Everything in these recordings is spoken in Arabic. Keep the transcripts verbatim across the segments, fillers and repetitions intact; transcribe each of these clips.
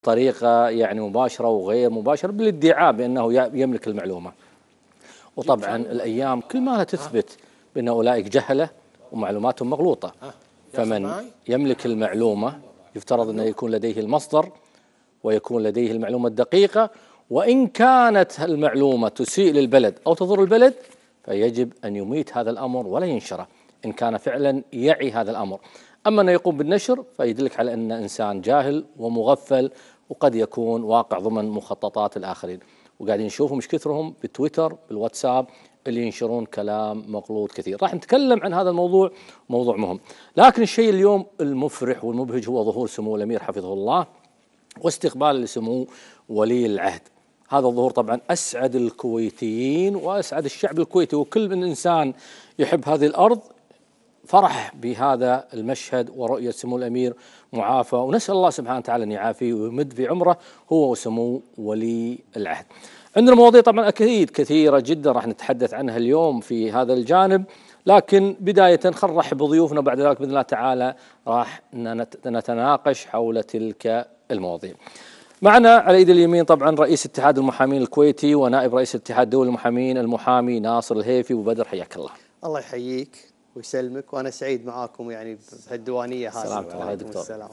طريقة يعني مباشرة وغير مباشرة بالادعاء بأنه يملك المعلومة. وطبعا الأيام كل ما تثبت بأن أولئك جهلة ومعلوماتهم مغلوطة. فمن يملك المعلومة يفترض أنه يكون لديه المصدر ويكون لديه المعلومة الدقيقة، وإن كانت المعلومة تسيء للبلد أو تضر البلد فيجب أن يميت هذا الأمر ولا ينشره إن كان فعلا يعي هذا الأمر. أما أنه يقوم بالنشر فيدلك على أن إنسان جاهل ومغفل، وقد يكون واقع ضمن مخططات الآخرين. وقاعدين نشوفهم مش كثرهم بالتويتر بالواتساب اللي ينشرون كلام مغلوط كثير. راح نتكلم عن هذا الموضوع، موضوع مهم. لكن الشيء اليوم المفرح والمبهج هو ظهور سمو الأمير حفظه الله واستقبال لسمو ولي العهد. هذا الظهور طبعا أسعد الكويتيين وأسعد الشعب الكويتي، وكل من إنسان يحب هذه الأرض فرح بهذا المشهد ورؤية سمو الأمير معافى، ونسأل الله سبحانه وتعالى أن يعافيه ويمد في عمره هو وسمو ولي العهد. عندنا مواضيع طبعا أكيد كثيرة جدا راح نتحدث عنها اليوم في هذا الجانب، لكن بداية خلينا نرحب بضيوفنا، بعد ذلك بإذن الله تعالى راح نتناقش حول تلك المواضيع. معنا على ايد اليمين طبعا رئيس اتحاد المحامين الكويتي ونائب رئيس الاتحاد الدولي للمحامين المحامي ناصر الهيفي. ابو بدر حياك الله. الله يحييك ويسلمك، وانا سعيد معاكم يعني بهالديوانيه هذه. سلامتك الله دكتور. السلام.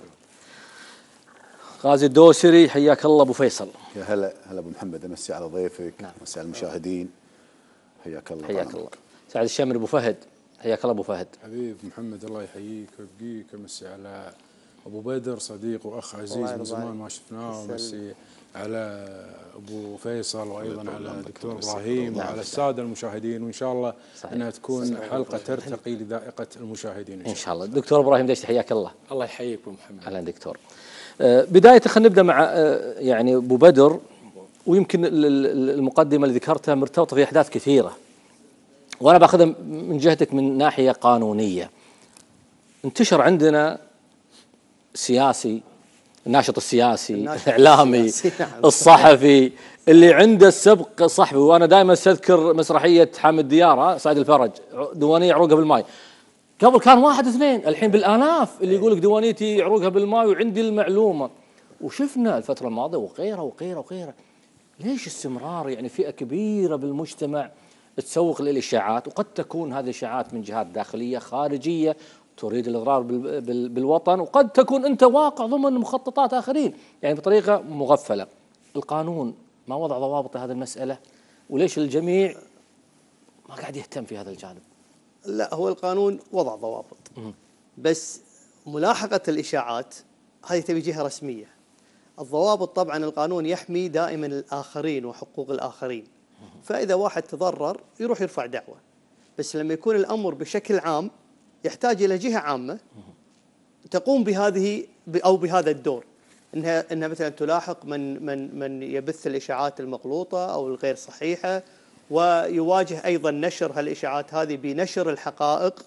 غازي الدوسري حياك الله. ابو فيصل. يا هلا هلا ابو محمد، امسي على ضيفك. نعم. امسي على المشاهدين. حياك الله. حياك الله. سعد الشامري ابو فهد حياك الله. ابو فهد حبيب محمد الله يحييك ويبقيك. امسي على ابو بدر صديق واخ عزيز من زمان ما شفناه، ومسي على ابو فيصل وايضا على الدكتور ابراهيم وعلى الساده المشاهدين، وان شاء الله صحيح. انها تكون حلقه ترتقي لذائقه المشاهدين ان شاء الله. الدكتور ابراهيم دشتي حياك الله. الله يحييك ابو محمد. اهلا دكتور. بدايه خلينا نبدا مع يعني ابو بدر، ويمكن المقدمه اللي ذكرتها مرتبطه في احداث كثيره، وانا باخذها من جهتك من ناحيه قانونيه. انتشر عندنا سياسي، الناشط السياسي، الاعلامي، الصحفي اللي عنده السبق الصحفي، وانا دائما استذكر مسرحيه حامد ديارة سعد الفرج ديوانيه عروقها بالماء. قبل كان واحد اثنين، الحين بالالاف اللي يقول لك ديوانيتي عروقها بالماء وعندي المعلومه. وشفنا الفتره الماضيه وغيرها وغيرها وغيرها. ليش استمرار يعني فئه كبيره بالمجتمع تسوق للاشاعات، وقد تكون هذه الاشاعات من جهات داخليه خارجيه تريد الإضرار بالوطن، وقد تكون أنت واقع ضمن مخططات آخرين يعني بطريقة مغفلة. القانون ما وضع ضوابط هذه المسألة، وليش الجميع ما قاعد يهتم في هذا الجانب؟ لا، هو القانون وضع ضوابط، بس ملاحقة الإشاعات هذه تبي جهة رسمية. الضوابط طبعا القانون يحمي دائما الآخرين وحقوق الآخرين، فإذا واحد تضرر يروح يرفع دعوة. بس لما يكون الأمر بشكل عام يحتاج إلى جهة عامة تقوم بهذه أو بهذا الدور، إنها إنها مثلا تلاحق من من من يبث الإشاعات المغلوطة أو الغير صحيحة، ويواجه أيضا نشر هالإشاعات هذه بنشر الحقائق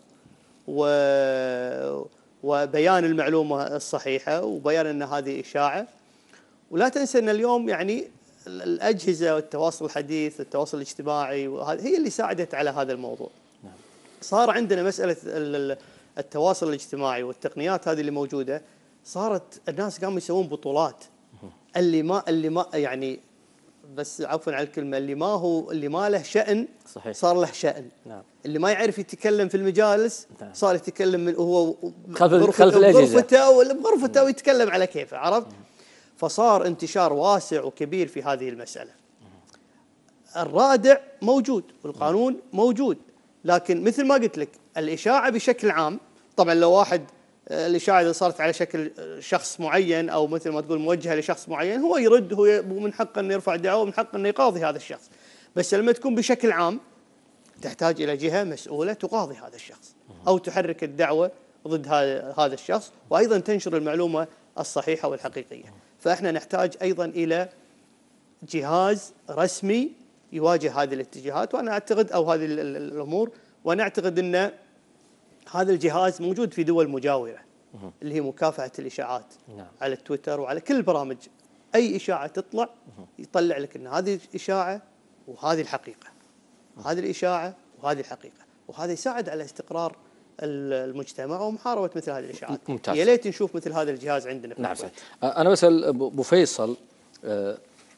وبيان المعلومة الصحيحة وبيان أن هذه إشاعة. ولا تنسى أن اليوم يعني الأجهزة والتواصل الحديث والتواصل الاجتماعي هي اللي ساعدت على هذا الموضوع. صار عندنا مسألة التواصل الاجتماعي والتقنيات هذه اللي موجودة، صارت الناس قاموا يسوون بطولات. اللي ما اللي ما يعني بس عفوا على الكلمة، اللي ما هو اللي ما له شأن صحيح. صار له شأن. نعم. اللي ما يعرف يتكلم في المجالس نعم. صار يتكلم من وهو خلف خلف الأجهزة بغرفته ولا بغرفته ويتكلم على كيفه، عرفت؟ فصار انتشار واسع وكبير في هذه المسألة. الرادع موجود والقانون موجود، لكن مثل ما قلت لك الإشاعة بشكل عام، طبعا لو واحد الإشاعة إذا صارت على شكل شخص معين أو مثل ما تقول موجهة لشخص معين، هو يرد، هو من حقه أنه يرفع دعوة ومن حقه أنه يقاضي هذا الشخص. بس لما تكون بشكل عام تحتاج إلى جهة مسؤولة تقاضي هذا الشخص أو تحرك الدعوة ضد هذا الشخص، وأيضا تنشر المعلومة الصحيحة والحقيقية. فإحنا نحتاج أيضا إلى جهاز رسمي يواجه هذه الاتجاهات، وأنا أعتقد أو هذه الأمور، وأنا أعتقد أن هذا الجهاز موجود في دول مجاورة اللي هي مكافحة الإشاعات نعم. على التويتر وعلى كل البرامج، أي إشاعة تطلع يطلع لك أن هذه إشاعة وهذه الحقيقة، هذه الإشاعة وهذه الحقيقة، وهذا يساعد على استقرار المجتمع ومحاربه مثل هذه الاشاعات. ممتاز. يا ليت نشوف مثل هذا الجهاز عندنا في نعم الكويت. صحيح. انا بسال ابو فيصل، أه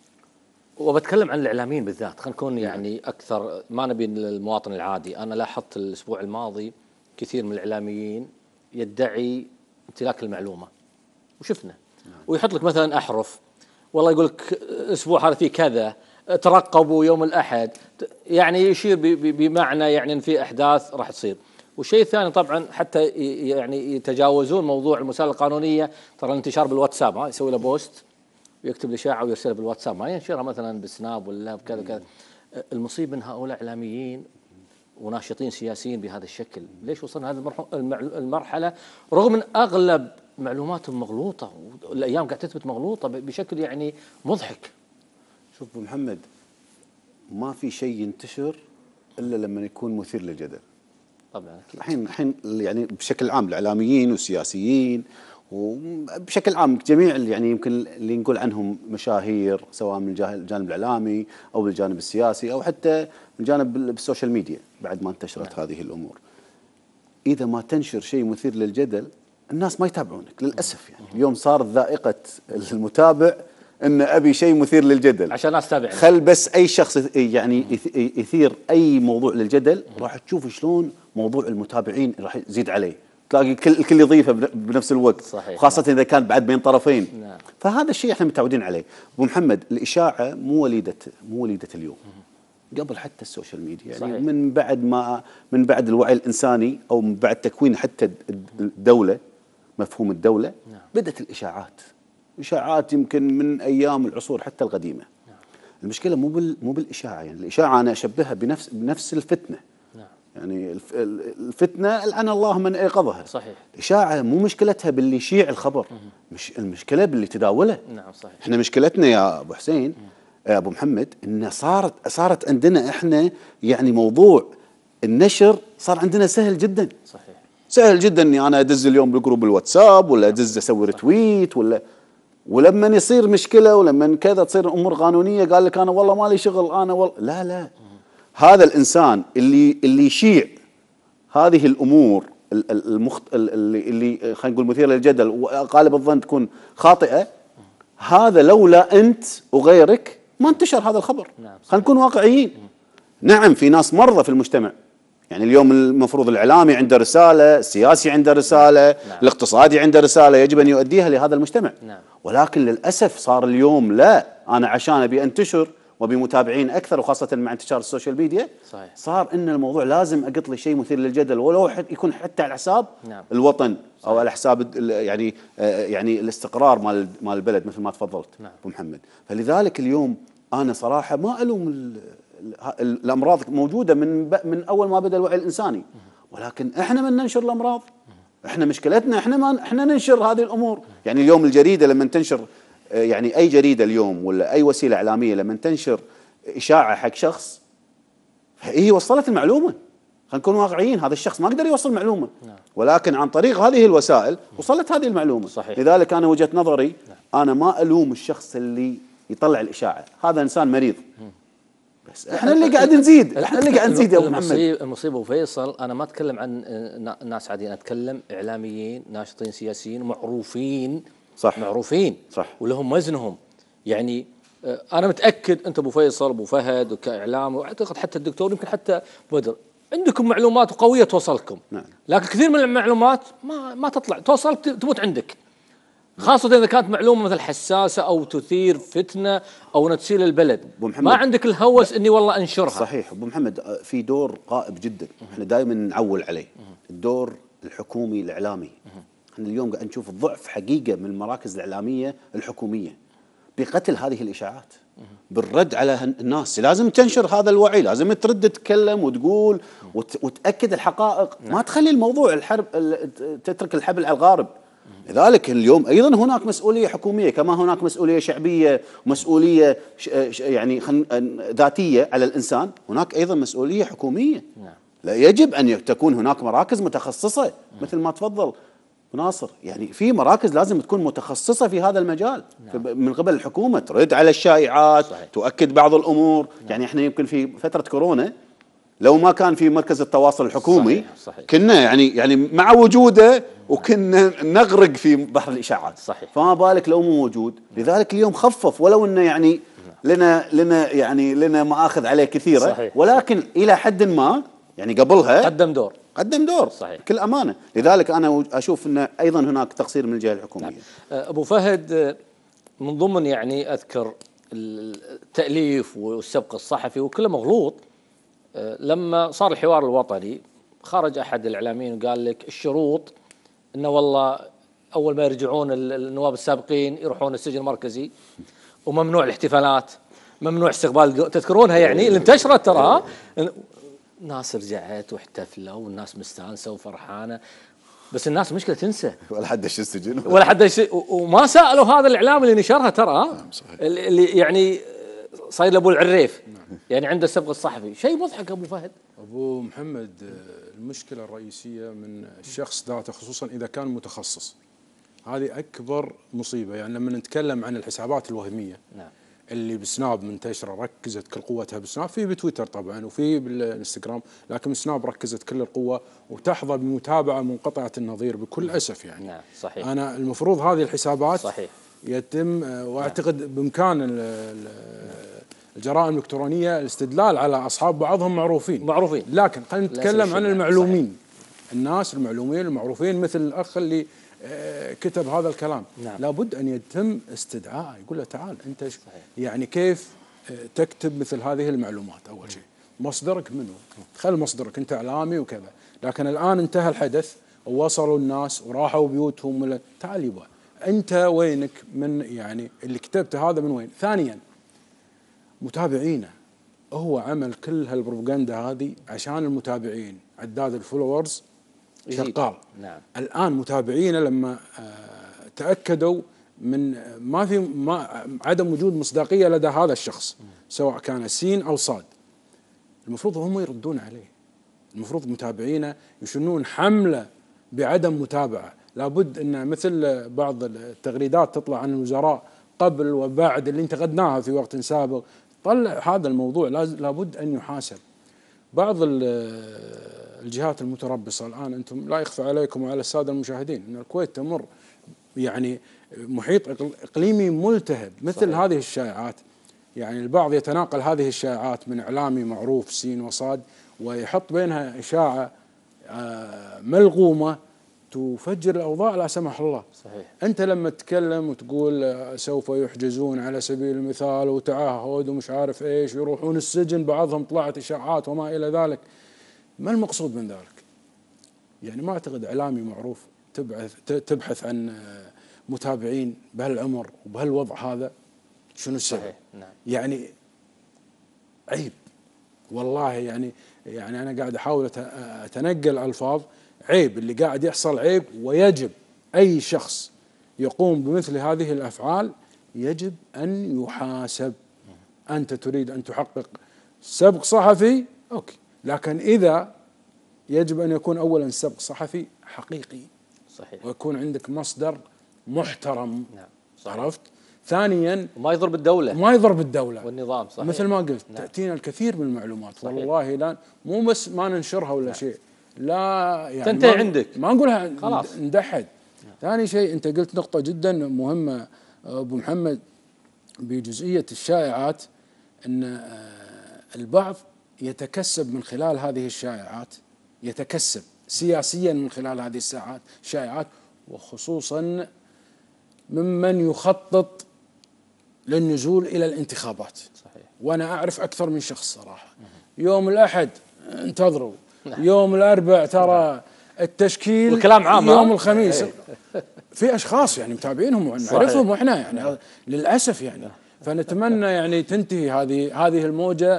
وبتكلم عن الاعلاميين بالذات، خلينا نكون يعني اكثر، ما نبي المواطن العادي. انا لاحظت الاسبوع الماضي كثير من الاعلاميين يدعي امتلاك المعلومه، وشفنا ويحط لك مثلا احرف، والله يقول لك الاسبوع هذا فيه كذا، ترقبوا يوم الاحد، يعني يشير بمعنى يعني ان في احداث راح تصير. والشيء الثاني طبعا حتى يعني يتجاوزون موضوع المسائل القانونيه، ترى الانتشار بالواتساب، ها يسوي له بوست ويكتب الاشاعه ويرسلها بالواتساب، ما ينشرها مثلا بالسناب ولا بكذا كذا. المصيبه ان هؤلاء اعلاميين وناشطين سياسيين بهذا الشكل، ليش وصلنا هذه المرحله رغم ان اغلب معلوماتهم مغلوطه، والايام قاعد تثبت مغلوطه بشكل يعني مضحك. شوف ابو محمد، ما في شيء ينتشر الا لما يكون مثير للجدل. طبعا الحين الحين يعني بشكل عام الاعلاميين والسياسيين وبشكل عام جميع يعني يمكن اللي نقول عنهم مشاهير، سواء من الجانب الاعلامي او بالجانب السياسي او حتى من جانب السوشيال ميديا بعد ما انتشرت نعم. هذه الامور، اذا ما تنشر شيء مثير للجدل الناس ما يتابعونك للاسف. يعني اليوم صارت ذائقه المتابع ان ابي شيء مثير للجدل عشان الناس تتابع، خل بس اي شخص يعني يثير اي موضوع للجدل راح تشوف شلون موضوع المتابعين راح يزيد عليه، تلاقي الكل الكل يضيفه بنفس الوقت، صحيح. خاصه اذا كان بعد بين طرفين. نعم. فهذا الشيء احنا متعودين عليه. ابو محمد، الاشاعه مو وليده مو وليده اليوم، قبل حتى السوشيال ميديا يعني صحيح. من بعد ما من بعد الوعي الانساني او من بعد تكوين حتى الدوله، مفهوم الدوله، نعم. بدات الاشاعات اشاعات يمكن من ايام العصور حتى القديمه. نعم. المشكله مو بال مو بالاشاعه، يعني الاشاعه انا اشبهها بنفس بنفس الفتنه. نعم. يعني الفتنه لعن الله من ايقظها. صحيح. الاشاعه مو مشكلتها باللي يشيع الخبر، مش المشكله باللي تداوله. نعم صحيح. احنا مشكلتنا يا ابو حسين، يا ابو محمد، ان صارت صارت عندنا احنا يعني موضوع النشر صار عندنا سهل جدا. صحيح. سهل جدا اني انا ادز اليوم بالجروب الواتساب ولا ادز اسوي رتويت ولا، ولما يصير مشكله ولما كذا تصير امور قانونيه قال لك انا والله ما لي شغل انا والله لا لا. هذا الانسان اللي اللي يشيع هذه الامور المخت... اللي اللي خلينا نقول مثيره للجدل وغالب الظن تكون خاطئه، هذا لولا انت وغيرك ما انتشر هذا الخبر. نعم. خلينا نكون واقعيين. نعم في ناس مرضى في المجتمع، يعني اليوم المفروض الاعلامي عنده رساله، السياسي عنده رساله، نعم. الاقتصادي عنده رساله يجب ان يؤديها لهذا المجتمع. نعم. ولكن للاسف صار اليوم لا، انا عشان ابي انتشر وابي متابعين اكثر، وخاصه مع انتشار السوشيال ميديا صحيح. صار ان الموضوع لازم اقط لي شيء مثير للجدل ولو يكون حتى على حساب نعم. الوطن صحيح. او على حساب يعني يعني الاستقرار مال مال البلد مثل ما تفضلت نعم. ابو محمد. فلذلك اليوم انا صراحه ما الوم الامراض موجوده من من اول ما بدا الوعي الانساني، ولكن احنا من ننشر الامراض. احنا مشكلتنا احنا ما احنا ننشر هذه الامور. يعني اليوم الجريده لما تنشر، يعني اي جريده اليوم ولا اي وسيله اعلاميه لما تنشر اشاعه حق شخص، هي وصلت المعلومه. خلينا نكون واقعيين، هذا الشخص ما قدر يوصل معلومه، ولكن عن طريق هذه الوسائل وصلت هذه المعلومه. صحيح. لذلك انا وجهه نظري انا ما الوم الشخص اللي يطلع الاشاعه، هذا انسان مريض. بس احنا اللي قاعد نزيد، احنا اللي قاعد نزيد يا ابو محمد. المصيبه وفيصل، انا ما اتكلم عن ناس عاديين، اتكلم اعلاميين ناشطين سياسيين معروفين. صح. معروفين صح. ولهم وزنهم. يعني انا متاكد انت ابو فيصل ابو فهد وكاعلام، واعتقد حتى الدكتور يمكن حتى بدر عندكم معلومات قويه توصلكم. نعم. لكن كثير من المعلومات ما ما تطلع، توصل تموت عندك. خاصة إذا كانت معلومة مثل حساسة أو تثير فتنة أو تسيل البلد، ما عندك الهوس إني والله أنشرها. صحيح أبو محمد، في دور قائم جدا احنا دائما نعول عليه، الدور الحكومي الإعلامي. احنا اليوم قاعد نشوف الضعف حقيقة من المراكز الإعلامية الحكومية بقتل هذه الإشاعات، بالرد على الناس. لازم تنشر هذا الوعي، لازم ترد تتكلم وتقول وتأكد الحقائق، ما تخلي الموضوع الحرب تترك الحبل على الغارب. لذلك اليوم ايضا هناك مسؤوليه حكوميه، كما هناك مسؤوليه شعبيه ومسؤوليه يعني ذاتيه على الانسان، هناك ايضا مسؤوليه حكوميه. نعم. لا يجب ان تكون هناك مراكز متخصصه مثل ما تفضل ناصر، يعني في مراكز لازم تكون متخصصه في هذا المجال. نعم. من قبل الحكومه ترد على الشائعات. صحيح. تؤكد بعض الامور. نعم. يعني احنا يمكن في فتره كورونا لو ما كان في مركز التواصل الحكومي صحيح صحيح. كنا يعني يعني مع وجوده وكنا نغرق في بحر الاشاعات. صحيح. فما بالك لو مو موجود. لذلك اليوم خفف، ولو انه يعني لنا لنا يعني لنا مآخذ عليه كثيره. صحيح. ولكن الى حد ما يعني قبلها قدم دور قدم دور صحيح. بكل امانه. لذلك انا اشوف انه ايضا هناك تقصير من الجهه الحكوميه. نعم. ابو فهد، من ضمن يعني اذكر التأليف والسبق الصحفي وكله مغلوط. لما صار الحوار الوطني خرج احد الاعلاميين وقال لك الشروط انه والله اول ما يرجعون النواب السابقين يروحون السجن المركزي، وممنوع الاحتفالات، ممنوع استقبال. تذكرونها يعني اللي انتشرت ترى. الناس رجعت واحتفلوا والناس مستانسه وفرحانه، بس الناس مشكله تنسى ولا حد يش السجن ولا حد يش... وما سالوا هذا الاعلام اللي نشرها ترى. اللي يعني صاير له ابو العريف يعني عنده السبق الصحفي. شيء مضحك ابو فهد. ابو محمد، المشكله الرئيسيه من الشخص ذاته خصوصا اذا كان متخصص، هذه اكبر مصيبه. يعني لما نتكلم عن الحسابات الوهميه نعم. اللي بسناب منتشره ركزت كل قوتها بسناب، في بتويتر طبعا وفي بالانستغرام، لكن سناب ركزت كل القوه وتحظى بمتابعه منقطعه النظير بكل اسف. يعني نعم صحيح. انا المفروض هذه الحسابات صحيح يتم، واعتقد بامكان الجرائم الالكترونيه الاستدلال على اصحاب بعضهم معروفين معروفين لكن خلينا نتكلم عن المعلومين. صحيح. الناس المعلومين المعروفين مثل الاخ اللي كتب هذا الكلام. نعم. لابد ان يتم استدعائه، يقول له تعال انت يعني كيف تكتب مثل هذه المعلومات. اول شيء مصدرك منه، خل مصدرك انت اعلامي وكذا. لكن الان انتهى الحدث ووصلوا الناس وراحوا بيوتهم. تعال يبا انت وينك من يعني اللي كتبته هذا من وين؟ ثانيا متابعينه، هو عمل كل هالبروباغندا هذه عشان المتابعين، عداد الفولورز شغال. نعم. الان متابعينه لما تاكدوا من ما في ما عدم وجود مصداقيه لدى هذا الشخص سواء كان سين او صاد، المفروض هم يردون عليه. المفروض متابعينه يشنون حمله بعدم متابعه. لابد ان مثل بعض التغريدات تطلع عن الوزراء قبل وبعد اللي انتقدناها في وقت سابق، طلع هذا الموضوع لابد ان يحاسب. بعض الجهات المتربصه الان، انتم لا يخفى عليكم وعلى الساده المشاهدين ان الكويت تمر يعني محيط اقليمي ملتهب مثل صحيح. هذه الشائعات، يعني البعض يتناقل هذه الشائعات من اعلامي معروف سين وصاد ويحط بينها اشاعه ملغومه تفجر الاوضاع لا سمح الله. صحيح. انت لما تتكلم وتقول سوف يحجزون على سبيل المثال وتعهد ومش عارف ايش يروحون السجن، بعضهم طلعت اشاعات وما الى ذلك، ما المقصود من ذلك؟ يعني ما اعتقد اعلامي معروف تبحث تبحث عن متابعين بهالعمر وبهالوضع هذا. شنو السبب؟ نعم. يعني عيب والله. يعني يعني انا قاعد احاول اتنقل الفاظ. عيب اللي قاعد يحصل، عيب. ويجب اي شخص يقوم بمثل هذه الافعال يجب ان يحاسب. انت تريد ان تحقق سبق صحفي اوكي، لكن اذا يجب ان يكون اولا سبق صحفي حقيقي. صحيح. ويكون عندك مصدر محترم. نعم. عرفت؟ ثانيا ما يضر بالدوله ما يضر بالدوله والنظام. صحيح. مثل ما قلت. نعم. تاتينا الكثير من المعلومات. صحيح. والله لا مو بس ما ننشرها ولا نعم. شيء لا يعني تنتهي ما عندك، ما نقولها خلاص ندحد. نعم. ثاني شيء انت قلت نقطه جدا مهمه ابو محمد بجزئيه الشائعات، ان البعض يتكسب من خلال هذه الشائعات، يتكسب سياسيا من خلال هذه الساعات شائعات، وخصوصا ممن يخطط للنزول الى الانتخابات. صحيح. وانا اعرف اكثر من شخص صراحه. يوم الاحد انتظروا، يوم الاربع ترى التشكيل، والكلام عام يوم الخميس. في اشخاص يعني متابعينهم ونعرفهم احنا يعني للاسف يعني. فنتمنى يعني تنتهي هذه هذه الموجه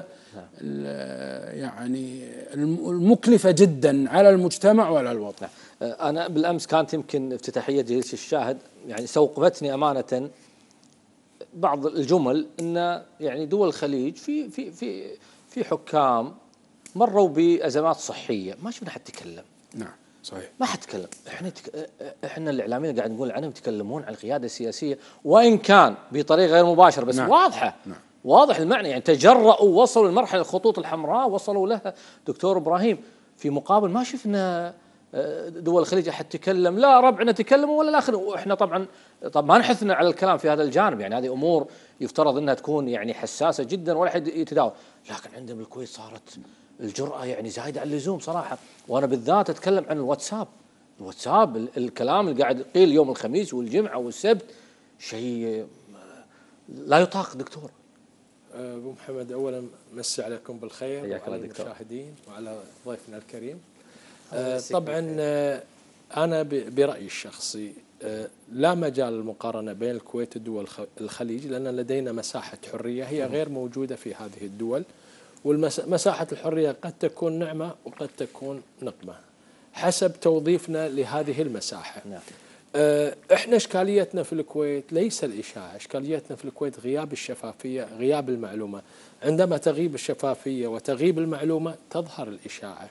يعني المكلفه جدا على المجتمع وعلى الوطن. انا بالامس كانت يمكن افتتاحيه جلسه الشاهد، يعني سوقتني امانه بعض الجمل ان يعني دول الخليج في في في في حكام مروا بازمات صحيه ما شفنا حد يتكلم. نعم صحيح. ما حد تكلم. احنا تك... احنا الاعلاميين قاعد نقول عنهم يتكلمون عن القياده السياسيه، وان كان بطريقه غير مباشره بس نعم. واضحه. نعم. واضح المعنى، يعني تجرؤوا وصلوا لمرحله الخطوط الحمراء وصلوا لها دكتور ابراهيم. في مقابل ما شفنا دول الخليج احد تكلم، لا ربعنا تكلموا ولا الاخر، واحنا طبعا طب ما نحثنا على الكلام في هذا الجانب، يعني هذه امور يفترض انها تكون يعني حساسه جدا ولا حد يتداول، لكن عندنا بالكويت صارت الجرأة يعني زايده عن اللزوم صراحه. وانا بالذات اتكلم عن الواتساب، الواتساب الكلام اللي قاعد يقيل يوم الخميس والجمعه والسبت شيء لا يطاق. دكتور ابو محمد، اولا مسي عليكم بالخير وعلى المشاهدين وعلى ضيفنا الكريم. آه طبعا آه انا برايي الشخصي آه لا مجال للمقارنه بين الكويت ودول الخليج، لان لدينا مساحه حريه هي غير موجوده في هذه الدول، ومساحه الحريه قد تكون نعمه وقد تكون نقمه حسب توظيفنا لهذه المساحه. نعم. احنا اشكاليتنا في الكويت ليس الاشاعه، اشكاليتنا في الكويت غياب الشفافيه، غياب المعلومه. عندما تغيب الشفافيه وتغيب المعلومه تظهر الاشاعه.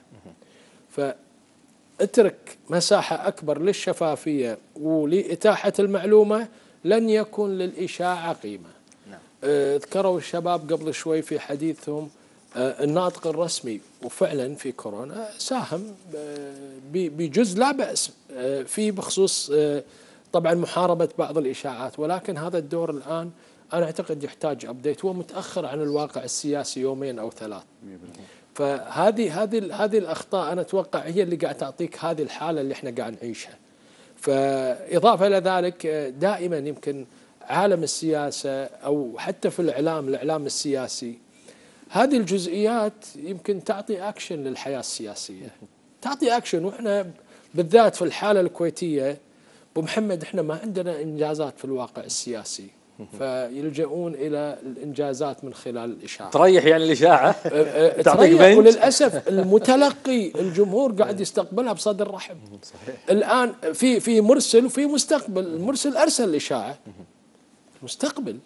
فاترك مساحه اكبر للشفافيه ولاتاحه المعلومه، لن يكون للاشاعه قيمه. نعم. ذكروا الشباب قبل شوي في حديثهم الناطق الرسمي، وفعلا في كورونا ساهم بجزء لا بأس فيه بخصوص طبعا محاربة بعض الإشاعات، ولكن هذا الدور الآن أنا أعتقد يحتاج أبديت، هو متأخر عن الواقع السياسي يومين أو ثلاث. فهذه هذه هذه الأخطاء أنا أتوقع هي اللي قاعد تعطيك هذه الحالة اللي احنا قاعد نعيشها. فإضافة إلى ذلك دائما يمكن عالم السياسة أو حتى في الإعلام الإعلام السياسي هذه الجزئيات يمكن تعطي أكشن للحياة السياسية، تعطي أكشن. وإحنا بالذات في الحالة الكويتية أبو محمد إحنا ما عندنا إنجازات في الواقع السياسي، فيلجؤون إلى الإنجازات من خلال الإشاعة. تريح يعني الإشاعة تريح، وللأسف المتلقي الجمهور قاعد يستقبلها بصدر رحب. صحيح. الآن في في مرسل وفي مستقبل، المرسل أرسل الإشاعة، المستقبل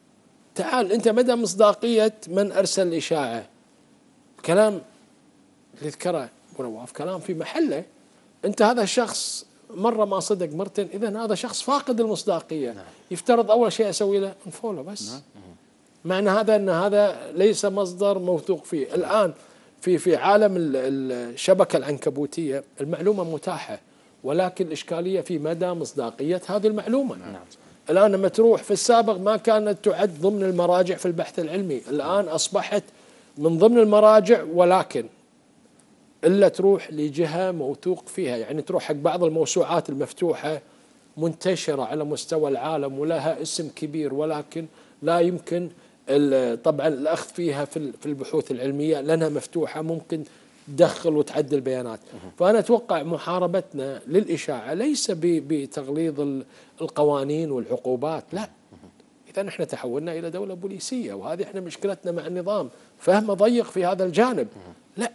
تعال أنت مدى مصداقية من أرسل الإشاعة. كلام اللي ذكره أبو نواف كلام في محله. أنت هذا الشخص مرة ما صدق مرتين، إذن هذا شخص فاقد المصداقية. نعم. يفترض أول شيء أسوي له انفولو بس. نعم. معنى هذا أن هذا ليس مصدر موثوق فيه. الآن في في عالم الشبكة العنكبوتية المعلومة متاحة، ولكن الإشكالية في مدى مصداقية هذه المعلومة. نعم. الآن لما تروح في السابق ما كانت تعد ضمن المراجع في البحث العلمي، الآن أصبحت من ضمن المراجع، ولكن إلا تروح لجهة موثوق فيها. يعني تروح حق بعض الموسوعات المفتوحة منتشرة على مستوى العالم ولها اسم كبير، ولكن لا يمكن طبعا الأخذ فيها في البحوث العلمية لأنها مفتوحة، ممكن تدخل وتعدل بيانات. فأنا أتوقع محاربتنا للإشاعة ليس بتغليظ القوانين والعقوبات، لا. إذا احنا تحولنا إلى دولة بوليسية، وهذه احنا مشكلتنا مع النظام، فهم ضيق في هذا الجانب. لا،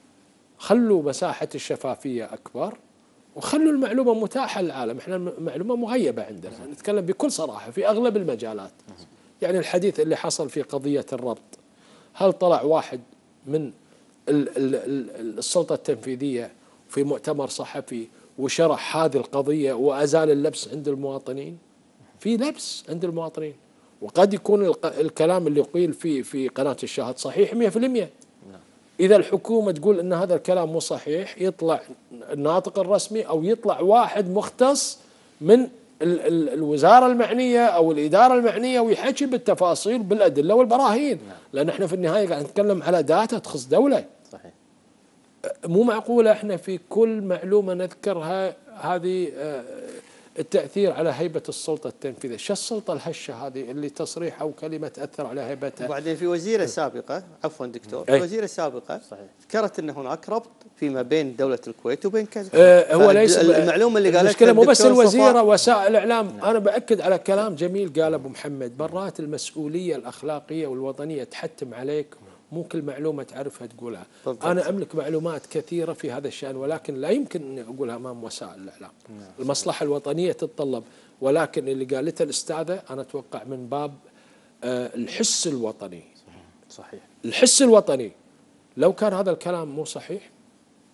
خلوا مساحة الشفافية أكبر وخلوا المعلومة متاحة للعالم. احنا المعلومة مغيبة عندنا، نتكلم بكل صراحة في أغلب المجالات. يعني الحديث اللي حصل في قضية الربط، هل طلع واحد من السلطة التنفيذية في مؤتمر صحفي وشرح هذه القضية وأزال اللبس عند المواطنين؟ في لبس عند المواطنين، وقد يكون الكلام اللي قيل في في قناة الشاهد صحيح مئة بالمئة. إذا الحكومة تقول أن هذا الكلام مو صحيح، يطلع الناطق الرسمي أو يطلع واحد مختص من ال ال الوزارة المعنية أو الإدارة المعنية ويحكي بالتفاصيل بالأدلة والبراهين. نعم. لأن احنا في النهاية قاعد نتكلم على داتا تخص دولة. صحيح. مو معقولة احنا في كل معلومة نذكرها هذه التأثير على هيبة السلطة التنفيذية. شو السلطة الهشة هذه اللي تصريح أو كلمة تأثر على هيبتها؟ وبعدين في وزيرة سابقة، عفوا دكتور، أي. وزيرة سابقة ذكرت أن هناك ربط فيما بين دولة الكويت وبين كذا. أه هو ليس المعلومة اللي قالتها المشكلة مو بس الوزيرة، وسائل الإعلام. نعم. أنا بأكد على كلام جميل قال أبو محمد، برات المسؤولية الأخلاقية والوطنية تحتم عليك، مو كل معلومة تعرفها تقولها. بالضبط. أنا أملك معلومات كثيرة في هذا الشأن، ولكن لا يمكن أن أقولها أمام وسائل الإعلام. نعم. المصلحة الوطنية تتطلب، ولكن اللي قالته الأستاذة أنا أتوقع من باب آه الحس الوطني. صحيح. الحس الوطني. لو كان هذا الكلام مو صحيح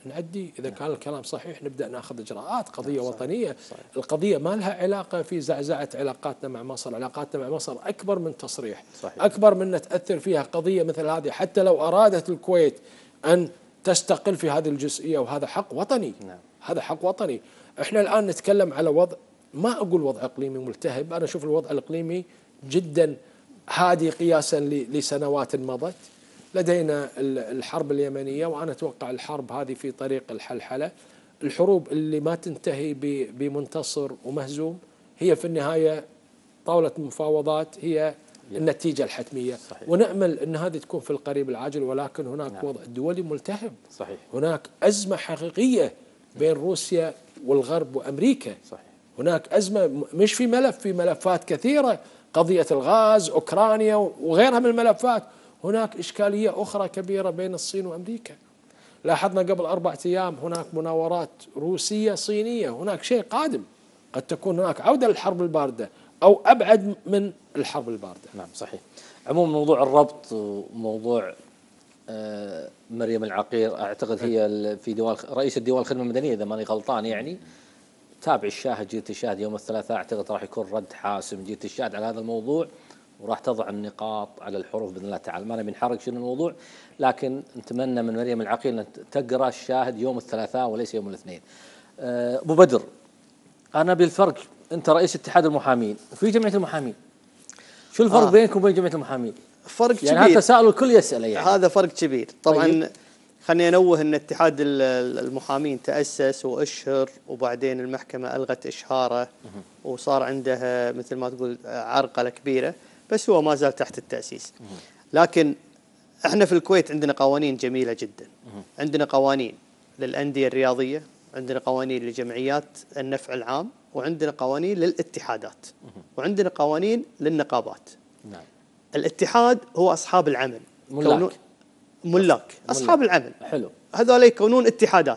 نعدي إذا كان الكلام صحيح نبدأ ناخذ إجراءات. قضية وطنية. القضية ما لها علاقة في زعزعة علاقاتنا مع مصر. علاقاتنا مع مصر أكبر من تصريح، صحيح. أكبر من أن تأثر فيها قضية مثل هذه. حتى لو أرادت الكويت أن تستقل في هذه الجزئية، وهذا حق وطني. نعم. هذا حق وطني. احنا الآن نتكلم على وضع، ما أقول وضع إقليمي ملتهب، أنا أشوف الوضع الإقليمي جدا هادي قياسا لسنوات مضت. لدينا الحرب اليمنية، وأنا أتوقع الحرب هذه في طريق الحلحلة. الحروب اللي ما تنتهي بمنتصر ومهزوم هي في النهاية طاولة المفاوضات هي النتيجة الحتمية. صحيح. ونأمل أن هذه تكون في القريب العاجل، ولكن هناك نعم. وضع دولي ملتهب. صحيح. هناك أزمة حقيقية بين روسيا والغرب وأمريكا. صحيح. هناك أزمة مش في ملف، في ملفات كثيرة، قضية الغاز، أوكرانيا وغيرها من الملفات. هناك إشكالية أخرى كبيرة بين الصين وأمريكا. لاحظنا قبل أربعة أيام هناك مناورات روسية صينية. هناك شيء قادم، قد تكون هناك عودة للحرب الباردة أو أبعد من الحرب الباردة. نعم صحيح. عموما موضوع الربط وموضوع آه مريم العقير، أعتقد هي في ديوان رئيس الديوان الخدمة المدنية إذا ماني غلطان، يعني تابع الشاهد جيرة الشاهد يوم الثلاثاء، أعتقد راح يكون رد حاسم جيرة الشاهد على هذا الموضوع، وراح تضع النقاط على الحروف بإذن الله تعالى. ما نبي نحرق شنو الموضوع، لكن نتمنى من مريم العقيل أن تقرأ الشاهد يوم الثلاثاء وليس يوم الاثنين. أبو بدر، أنا بالفرق، أنت رئيس اتحاد المحامين وفي جمعية المحامين، شو الفرق آه. بينكم وبين جمعية المحامين؟ فرق يعني كبير. هذا تساؤل الكل يسأله يعني. هذا فرق كبير طبعا. طيب. خليني أنوه أن اتحاد المحامين تأسس وأشهر، وبعدين المحكمة ألغت إشهاره وصار عندها مثل ما تقول عرقلة كبيرة، بس هو ما زال تحت التأسيس. لكن احنا في الكويت عندنا قوانين جميلة جدا. عندنا قوانين للأندية الرياضية، عندنا قوانين لجمعيات النفع العام، وعندنا قوانين للاتحادات، وعندنا قوانين للنقابات. نعم. الاتحاد هو أصحاب العمل، ملاك ملاك أصحاب العمل، حلو، هذول يكونون اتحادات.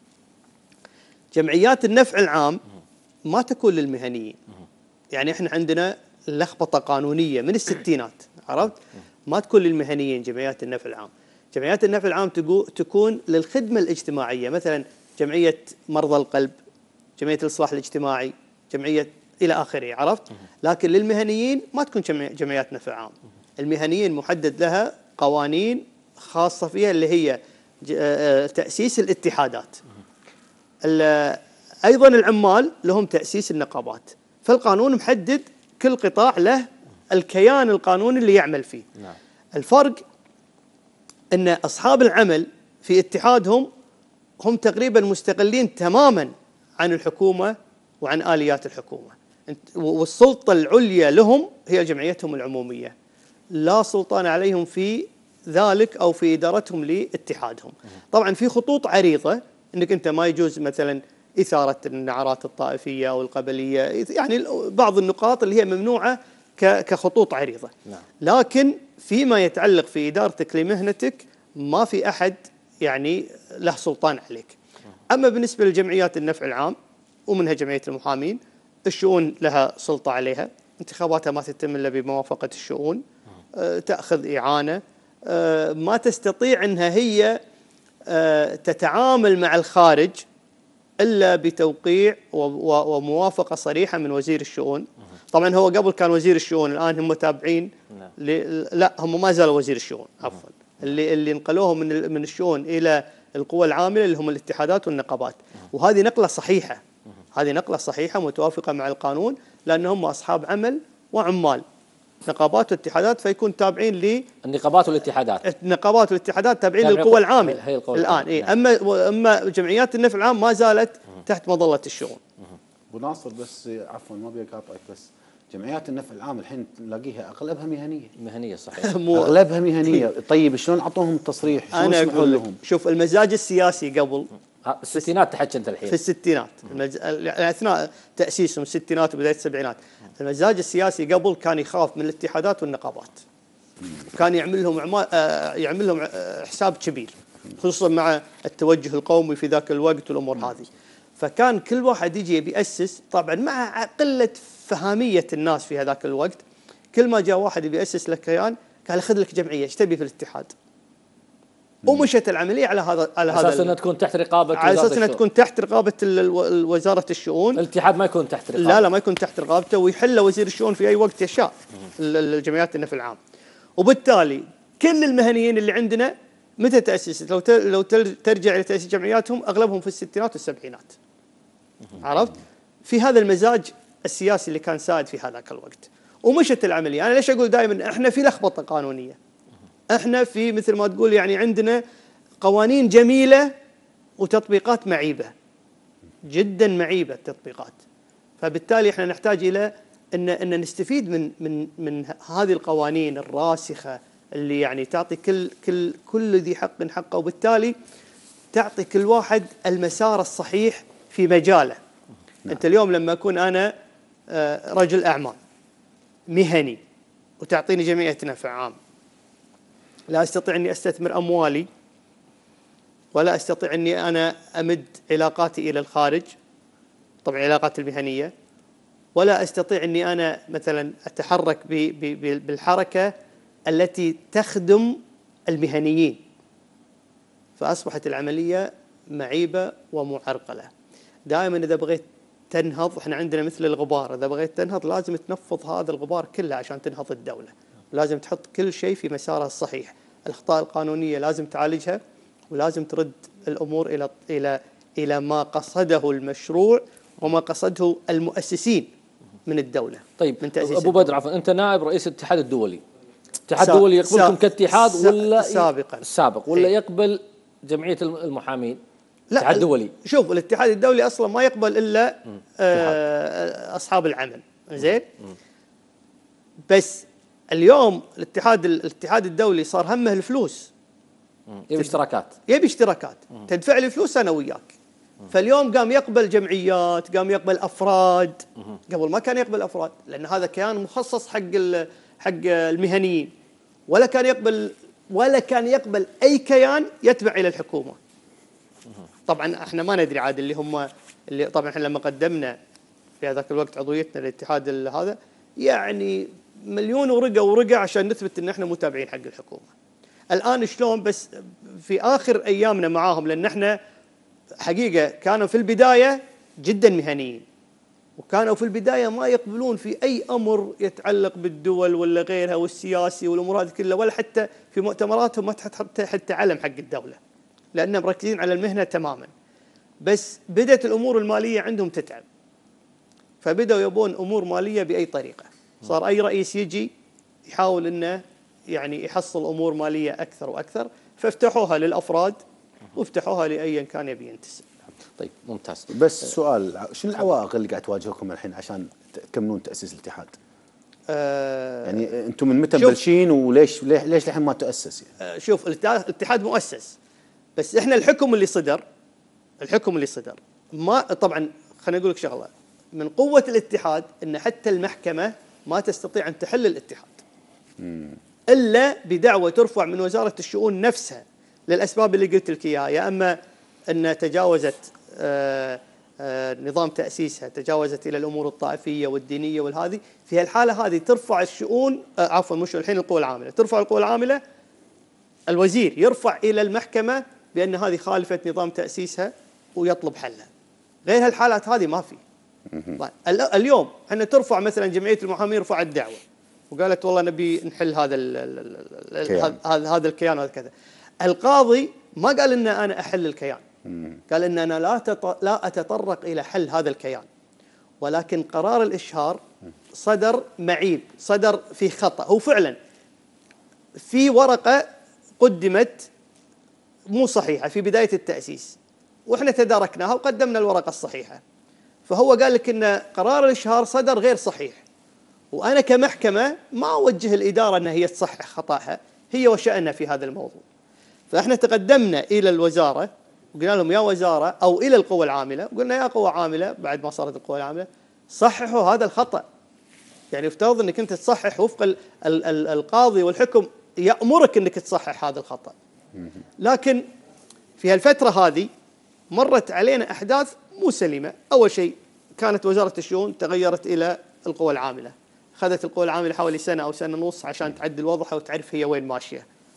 جمعيات النفع العام ما تكون للمهنيين. يعني احنا عندنا لخبطة قانونية من الستينات، عرفت؟ ما تكون للمهنيين جمعيات النفع العام. جمعيات النفع العام تكون للخدمة الاجتماعية، مثلا جمعية مرضى القلب، جمعية الإصلاح الاجتماعي، جمعية إلى آخره، عرفت؟ لكن للمهنيين ما تكون جمعيات نفع عام. المهنيين محدد لها قوانين خاصة فيها اللي هي تأسيس الاتحادات. أيضا العمال لهم تأسيس النقابات، فالقانون محدد كل قطاع له الكيان القانوني اللي يعمل فيه. نعم. الفرق أن أصحاب العمل في اتحادهم هم تقريبا مستقلين تماما عن الحكومة وعن آليات الحكومة، والسلطة العليا لهم هي جمعيتهم العمومية، لا سلطان عليهم في ذلك أو في إدارتهم لاتحادهم. طبعا في خطوط عريضة أنك أنت ما يجوز مثلا إثارة النعرات الطائفية أو القبلية، يعني بعض النقاط اللي هي ممنوعة كخطوط عريضة. نعم. لكن فيما يتعلق في إدارتك لمهنتك ما في أحد يعني له سلطان عليك. أما بالنسبة لجمعيات النفع العام ومنها جمعية المحامين، الشؤون لها سلطة عليها، انتخاباتها ما تتم إلا بموافقة الشؤون، أه تأخذ إعانة، أه ما تستطيع أنها هي أه تتعامل مع الخارج إلا بتوقيع وموافقة صريحة من وزير الشؤون. طبعا هو قبل كان وزير الشؤون، الآن هم تابعين لا هم ما زالوا وزير الشؤون، عفوا اللي اللي انقلوهم من من الشؤون إلى القوى العاملة اللي هم الاتحادات والنقابات. وهذه نقلة صحيحة، هذه نقلة صحيحة متوافقة مع القانون، لأن هم أصحاب عمل وعمال، نقابات واتحادات، فيكون تابعين ل النقابات والاتحادات. النقابات والاتحادات تابعين للقوى العاملة الآن. إيه أما أما جمعيات النفع العام ما زالت تحت مظلة الشؤون. أبو ناصر بس عفوا ما ابي اقاطعك، بس جمعيات النفع العام الحين تلاقيها اغلبها مهنيه. مهنيه صحيح. اغلبها مهنيه. طيب شلون اعطوهم التصريح؟ شلون انا سمحوا لهم؟ شوف المزاج السياسي قبل الستينات تحكي انت الحين. في الستينات المز... اثناء تاسيسهم الستينات وبدايه السبعينات، المزاج السياسي قبل كان يخاف من الاتحادات والنقابات. كان يعمل لهم عمال... يعمل لهم حساب كبير، خصوصا مع التوجه القومي في ذاك الوقت والامور هذه. فكان كل واحد يجي يأسس، طبعا مع قلة فهامية الناس في هذاك الوقت، كل ما جاء واحد يأسس لك كيان قال خذ لك جمعية، ايش تبي في الاتحاد؟ ومشت العمليه على هذا على هذا اساس انها تكون تحت رقابه على اساس انها تكون تحت رقابه وزاره الشؤون. الاتحاد ما يكون تحت رقابته. لا لا ما يكون تحت رقابته، ويحل وزير الشؤون في اي وقت يشاء الجمعيات النفع العام. وبالتالي كل المهنيين اللي عندنا متى تاسست؟ لو لو ترجع الى تاسيس جمعياتهم اغلبهم في الستينات والسبعينات. عرفت؟ في هذا المزاج السياسي اللي كان سائد في هذاك الوقت، ومشت العمليه. انا ليش اقول دائما احنا في لخبطه قانونيه؟ احنا في مثل ما تقول يعني عندنا قوانين جميله وتطبيقات معيبه، جدا معيبه التطبيقات. فبالتالي احنا نحتاج الى ان ان نستفيد من من من هذه القوانين الراسخه اللي يعني تعطي كل كل كل ذي حق حقه، وبالتالي تعطي كل واحد المسار الصحيح في مجاله. نعم. انت اليوم لما اكون انا رجل اعمال مهني وتعطيني جمعيه نفع عام، لا استطيع اني استثمر اموالي، ولا استطيع اني انا امد علاقاتي الى الخارج، طبعا علاقاتي المهنيه، ولا استطيع اني انا مثلا اتحرك بالحركه التي تخدم المهنيين. فاصبحت العمليه معيبه ومعرقله. دائما اذا بغيت تنهض، احنا عندنا مثل الغبار، اذا بغيت تنهض لازم تنفض هذا الغبار كله عشان تنهض الدوله. لازم تحط كل شيء في مساره الصحيح. الاخطاء القانونيه لازم تعالجها، ولازم ترد الامور الى الى الى ما قصده المشروع وما قصده المؤسسين من الدوله. طيب من تأسيس ابو الدولة. بدر، عفوا انت نائب رئيس الاتحاد الدولي. الاتحاد الدولي يقبلكم كاتحاد ولا سابقا سابق ولا يقبل جمعيه المحامين؟ لا الاتحاد الدولي. شوف الاتحاد الدولي اصلا ما يقبل الا آه اصحاب العمل، زين؟ بس اليوم الاتحاد الاتحاد الدولي صار همه الفلوس. يبي اشتراكات. يبي اشتراكات، تدفع لي فلوس انا وياك. فاليوم قام يقبل جمعيات، قام يقبل افراد. قبل ما كان يقبل افراد، لان هذا كيان مخصص حق حق المهنيين. ولا كان يقبل ولا كان يقبل اي كيان يتبع الى الحكومه. طبعا احنا ما ندري عاد اللي هم اللي طبعا احنا لما قدمنا في هذاك الوقت عضويتنا للاتحاد هذا، يعني مليون ورقه ورقه عشان نثبت ان احنا متابعين حق الحكومه. الان شلون؟ بس في اخر ايامنا معاهم، لان احنا حقيقه كانوا في البدايه جدا مهنيين، وكانوا في البدايه ما يقبلون في اي امر يتعلق بالدول ولا غيرها والسياسي والامور هذه كلها، ولا حتى في مؤتمراتهم ما تحط حتى علم حق الدوله، لانهم مركزين على المهنه تماما. بس بدات الامور الماليه عندهم تتعب، فبداوا يبون امور ماليه باي طريقه. صار اي رئيس يجي يحاول انه يعني يحصل امور ماليه اكثر واكثر، فافتحوها للافراد وافتحوها لايا كان يبي ينتسب. طيب ممتاز. بس سؤال، شنو العوائق اللي قاعد تواجهكم الحين عشان تكملون تاسيس الاتحاد؟ آه يعني انتم من متى مبلشين وليش ليش لحين ما تاسس؟ يعني؟ آه شوف الاتحاد مؤسس، بس احنا الحكم اللي صدر الحكم اللي صدر ما طبعا خليني اقول لك شغله، من قوه الاتحاد ان حتى المحكمه ما تستطيع ان تحل الاتحاد. مم. الا بدعوه ترفع من وزاره الشؤون نفسها للاسباب اللي قلت لك اياها، يا اما ان تجاوزت آآ آآ نظام تاسيسها، تجاوزت الى الامور الطائفيه والدينيه والهذه، في الحاله هذه ترفع الشؤون عفوا مش الحين القوى العامله، ترفع القوى العامله، الوزير يرفع الى المحكمه بان هذه خالفت نظام تاسيسها ويطلب حلها. غير هالحالات هذه ما في. طيب اليوم احنا ترفع مثلا جمعيه المحامين رفعت دعوه وقالت والله نبي نحل هذا هذا هذا الكيان وهذا كذا. القاضي ما قال ان انا احل الكيان، قال ان انا لا لا اتطرق الى حل هذا الكيان، ولكن قرار الاشهار صدر معيب، صدر في خطا. هو فعلا في ورقه قدمت مو صحيحه في بدايه التاسيس، واحنا تداركناها وقدمنا الورقه الصحيحه. فهو قال لك ان قرار الاشهار صدر غير صحيح، وانا كمحكمه ما اوجه الاداره ان هي تصحح خطاها، هي وشأنها في هذا الموضوع. فاحنا تقدمنا الى الوزاره وقلنا لهم يا وزاره او الى القوى العامله، وقلنا يا قوى عامله بعد ما صارت القوى العامله صححوا هذا الخطا. يعني يفترض انك انت تصحح وفق ال ال ال القاضي والحكم يأمرك انك تصحح هذا الخطا. لكن في هالفتره هذه مرت علينا احداث مو سليمه. اول شيء كانت وزاره الشؤون تغيرت الى القوى العامله، اخذت القوى العامله حوالي سنه او سنه ونص عشان تعدل وضعها وتعرف هي وين ماشيه،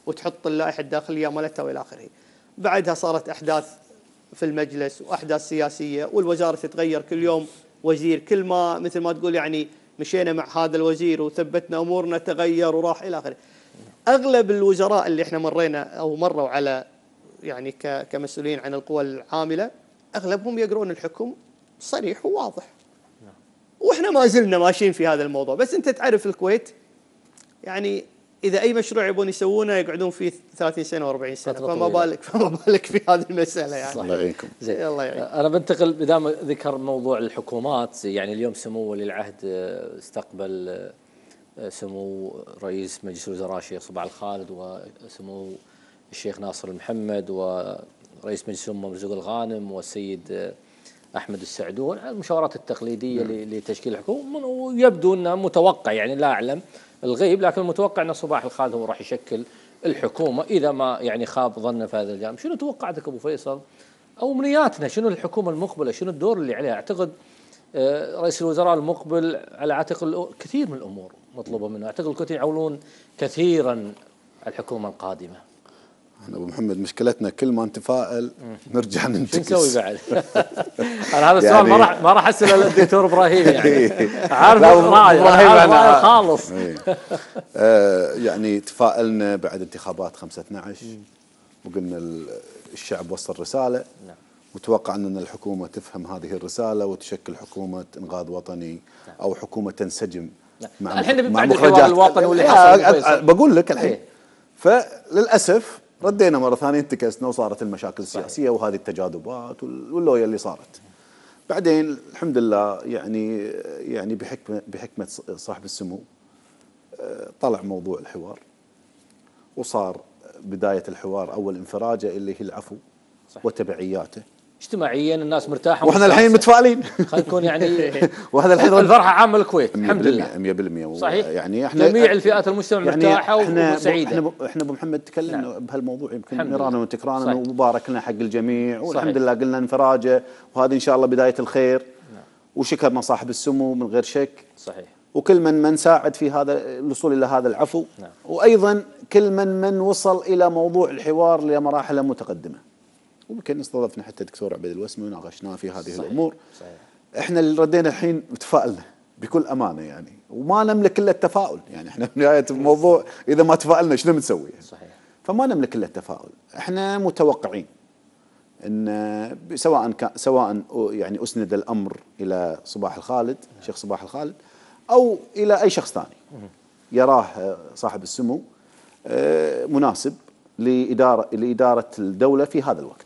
وتحط اللائحه الداخليه مالتها والى اخره. بعدها صارت احداث في المجلس واحداث سياسيه والوزاره تتغير كل يوم وزير، كل ما مثل ما تقول يعني مشينا مع هذا الوزير وثبتنا امورنا تغير وراح الى اخره. اغلب الوزراء اللي احنا مرينا او مروا على يعني كمسؤولين عن القوى العامله اغلبهم يقرون الحكم صريح وواضح. واحنا ما زلنا ماشيين في هذا الموضوع، بس انت تعرف الكويت يعني اذا اي مشروع يبون يسوونه يقعدون فيه ثلاثين سنه و40 سنه، فما بالك فما بالك في هذه المساله يعني. الله يعينكم. زين الله يعين. انا بنتقل بدام ذكر موضوع الحكومات، يعني اليوم سمو ولي العهد استقبل سمو رئيس مجلس الوزراء الشيخ صباح الخالد وسمو الشيخ ناصر المحمد ورئيس مجلس الامه مرزوق الغانم والسيد احمد السعدون على المشاورات التقليديه لتشكيل الحكومه، ويبدو انه متوقع يعني لا اعلم الغيب، لكن المتوقع ان صباح الخالد هو راح يشكل الحكومه اذا ما يعني خاب ظنه في هذا الجانب. شنو توقعاتك ابو فيصل او امنياتنا؟ شنو الحكومه المقبله؟ شنو الدور اللي عليها؟ اعتقد رئيس الوزراء المقبل على عاتق كثير من الامور مطلوبه منه، اعتقد الكويتيين يعولون كثيرا الحكومه القادمه. احنا ابو محمد مشكلتنا كل ما نتفائل نرجع ننتكس. شو نسوي بعد؟ انا هذا السؤال يعني ما راح ما راح اساله للدكتور ابراهيم يعني عارف راي خالص. آه يعني تفائلنا بعد انتخابات خمسة اثنعش وقلنا الشعب وصل رساله، وتوقع ان الحكومه تفهم هذه الرساله وتشكل حكومه انقاذ وطني او حكومه تنسجم مع الحين مع مخرجات الوطني واللي حصل. بقول لك الحين فللاسف ردينا مرة ثانية انتكسنا وصارت المشاكل السياسية وهذه التجاذبات واللوية اللي صارت. بعدين الحمد لله يعني يعني بحكمة بحكمة صاحب السمو طلع موضوع الحوار وصار بداية الحوار أول انفراجة اللي هي العفو صحيح. وتبعياته اجتماعيا الناس مرتاحة واحنا الحين متفائلين. خلينا نكون يعني وهذا الحين الفرحة عامة الكويت الحمد لله مية بالمية صحيح. يعني احنا جميع الفئات المجتمع يعني مرتاحة احنا وسعيدة. احنا احنا ابو محمد تكلمنا نعم. بهالموضوع يمكن مرانا وتكرانا ومبارك لنا حق الجميع والحمد لله قلنا انفراجه وهذه ان شاء الله بداية الخير نعم. وشكرنا صاحب السمو من غير شك صحيح. وكل من من ساعد في هذا الوصول الى هذا العفو نعم. وايضا كل من من وصل الى موضوع الحوار لمراحل متقدمه. ويمكن استضفنا حتى الدكتور عبيد الوسمي وناقشناه في هذه صحيح. الامور صحيح. احنا اللي ردينا الحين تفائلنا بكل امانه يعني وما نملك الا التفاؤل يعني احنا في نهايه الموضوع اذا ما تفائلنا شنو بنسوي يعني. صحيح. فما نملك الا التفاؤل. احنا متوقعين ان سواء كان سواء يعني اسند الامر الى صباح الخالد شيخ صباح الخالد او الى اي شخص ثاني يراه صاحب السمو مناسب لإدارة لإدارة الدولة في هذا الوقت.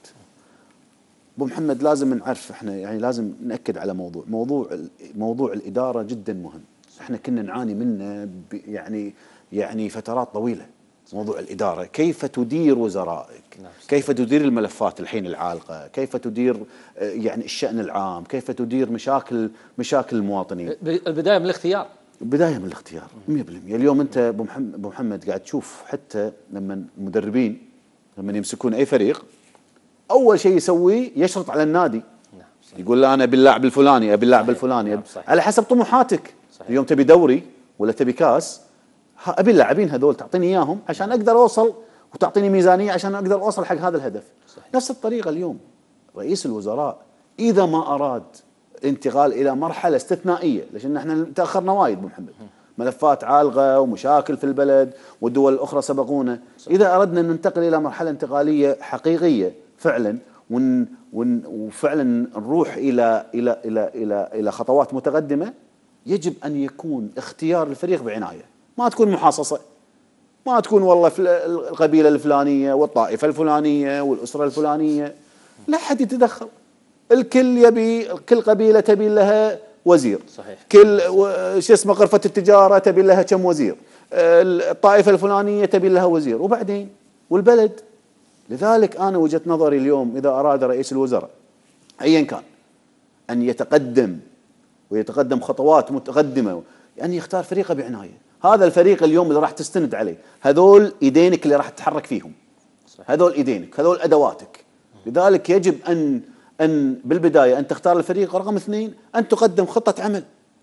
أبو محمد لازم نعرف احنا يعني لازم نأكد على موضوع موضوع موضوع الإدارة جدا مهم. احنا كنا نعاني منه يعني يعني فترات طويلة. موضوع الإدارة كيف تدير وزرائك، كيف تدير الملفات الحين العالقة، كيف تدير يعني الشأن العام، كيف تدير مشاكل مشاكل المواطنين. البداية من الاختيار. بداية من الاختيار مية بالمية. اليوم أنت أبو محمد, أبو محمد قاعد تشوف حتى لما المدربين لما يمسكون أي فريق أول شيء يسويه يشرط على النادي نعم. يقول لا أنا أبي اللاعب الفلاني أبي اللاعب الفلاني نعم. على حسب طموحاتك صحيح. اليوم تبي دوري ولا تبي كاس أبي اللاعبين هذول تعطيني إياهم عشان أقدر أوصل وتعطيني ميزانية عشان أقدر أوصل حق هذا الهدف صحيح. نفس الطريقة اليوم رئيس الوزراء إذا ما أراد انتقال الى مرحله استثنائيه لان احنا تاخرنا وايد ابو محمد ملفات عالقه ومشاكل في البلد والدول الاخرى سبقونا اذا اردنا ان ننتقل الى مرحله انتقاليه حقيقيه فعلا ون ون وفعلا نروح الى الى الى الى الى خطوات متقدمه يجب ان يكون اختيار الفريق بعنايه ما تكون محاصصه ما تكون والله القبيله الفلانيه والطائفه الفلانيه والاسره الفلانيه لا حد يتدخل الكل يبي كل قبيله تبي لها وزير صحيح. كل شو اسمه غرفه التجاره تبي لها كم وزير الطائفه الفلانيه تبي لها وزير وبعدين والبلد. لذلك انا وجهه نظري اليوم اذا اراد رئيس الوزراء ايا كان ان يتقدم ويتقدم خطوات متقدمه يعني يختار فريقه بعنايه. هذا الفريق اليوم اللي راح تستند عليه هذول ايدينك اللي راح تتحرك فيهم صحيح. هذول ايدينك هذول ادواتك. لذلك يجب ان أن بالبداية أن تختار الفريق. رقم اثنين أن تقدم خطة عمل.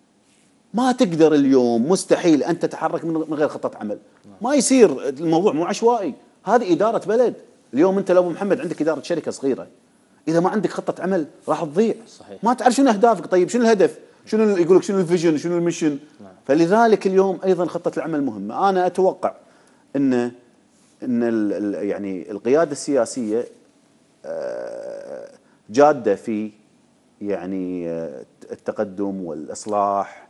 ما تقدر اليوم مستحيل أن تتحرك من غير خطة عمل. ما يصير الموضوع مو عشوائي. هذه اداره بلد. اليوم انت لو ابو محمد عندك اداره شركه صغيره، اذا ما عندك خطه عمل راح تضيع. صحيح. ما تعرف شنو اهدافك. طيب شنو الهدف؟ شنو يقول لك شنو الفيجن، شنو الميشن؟ نعم. فلذلك اليوم ايضا خطه العمل مهمه. انا اتوقع ان ان ال يعني القياده السياسيه جاده في يعني التقدم والاصلاح،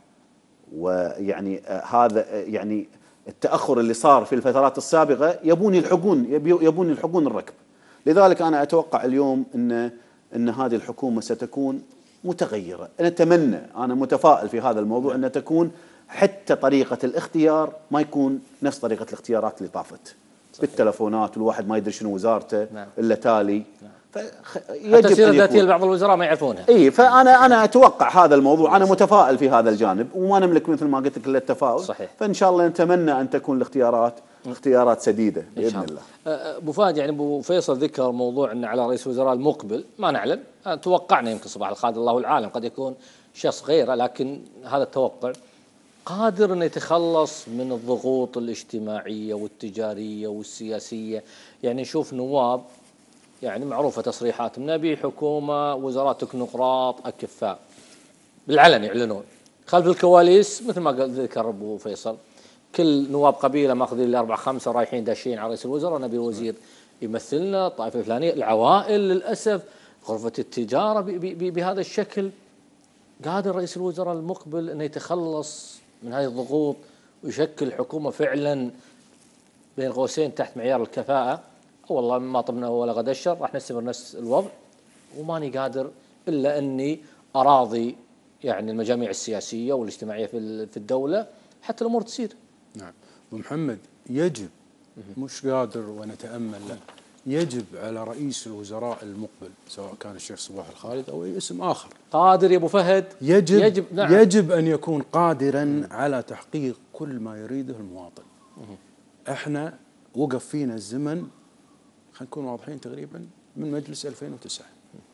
ويعني هذا يعني التاخر اللي صار في الفترات السابقه يبون يلحقون يبون يلحقون الركب. لذلك انا اتوقع اليوم ان ان هذه الحكومه ستكون متغيره. انا اتمنى، انا متفائل في هذا الموضوع ان تكون حتى طريقه الاختيار ما يكون نفس طريقه الاختيارات اللي طافت بالتلفونات، والواحد ما يدري شنو وزارته نعم. الا تالي. نعم. يجب السيره الذاتيه لبعض الوزراء ما يعرفونها. اي فانا انا اتوقع هذا الموضوع، انا متفائل في هذا الجانب، وما نملك مثل ما قلت لك الا التفاؤل. صحيح. فان شاء الله نتمنى ان تكون الاختيارات اختيارات سديده باذن الله. ابو فهد، يعني ابو فيصل ذكر موضوع ان على رئيس الوزراء المقبل ما نعلم، توقعنا يمكن صباح الخالد الله العالم قد يكون شخص غيره، لكن هذا التوقع قادر انه يتخلص من الضغوط الاجتماعيه والتجاريه والسياسيه. يعني نشوف نواب يعني معروفه تصريحاتهم نبي حكومه وزراء تكنوقراط اكفاء، بالعلن يعلنون. خلف الكواليس مثل ما قال ذكر ابو فيصل كل نواب قبيله ماخذين لي اربع خمسه رايحين داشين على رئيس الوزراء، نبي الوزير يمثلنا الطائفه الفلانيه، العوائل للاسف، غرفه التجاره بهذا الشكل. قادر رئيس الوزراء المقبل انه يتخلص من هذه الضغوط ويشكل حكومه فعلا بين قوسين تحت معيار الكفاءه؟ والله ما طبنا ولا غدا الشر راح نستمر نفس الوضع، وماني قادر الا اني اراضي يعني المجاميع السياسيه والاجتماعيه في في الدوله حتى الامور تصير. نعم. ابو محمد، يجب مش قادر ونتامل، لا، يجب على رئيس الوزراء المقبل سواء كان الشيخ صباح الخالد او اي اسم اخر قادر يا ابو فهد، يجب يجب, نعم. يجب ان يكون قادرا على تحقيق كل ما يريده المواطن. احنا وقف فينا الزمن، خلينا نكون واضحين، تقريبا من مجلس ألفين وتسعة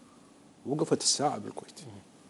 وقفت الساعه بالكويت.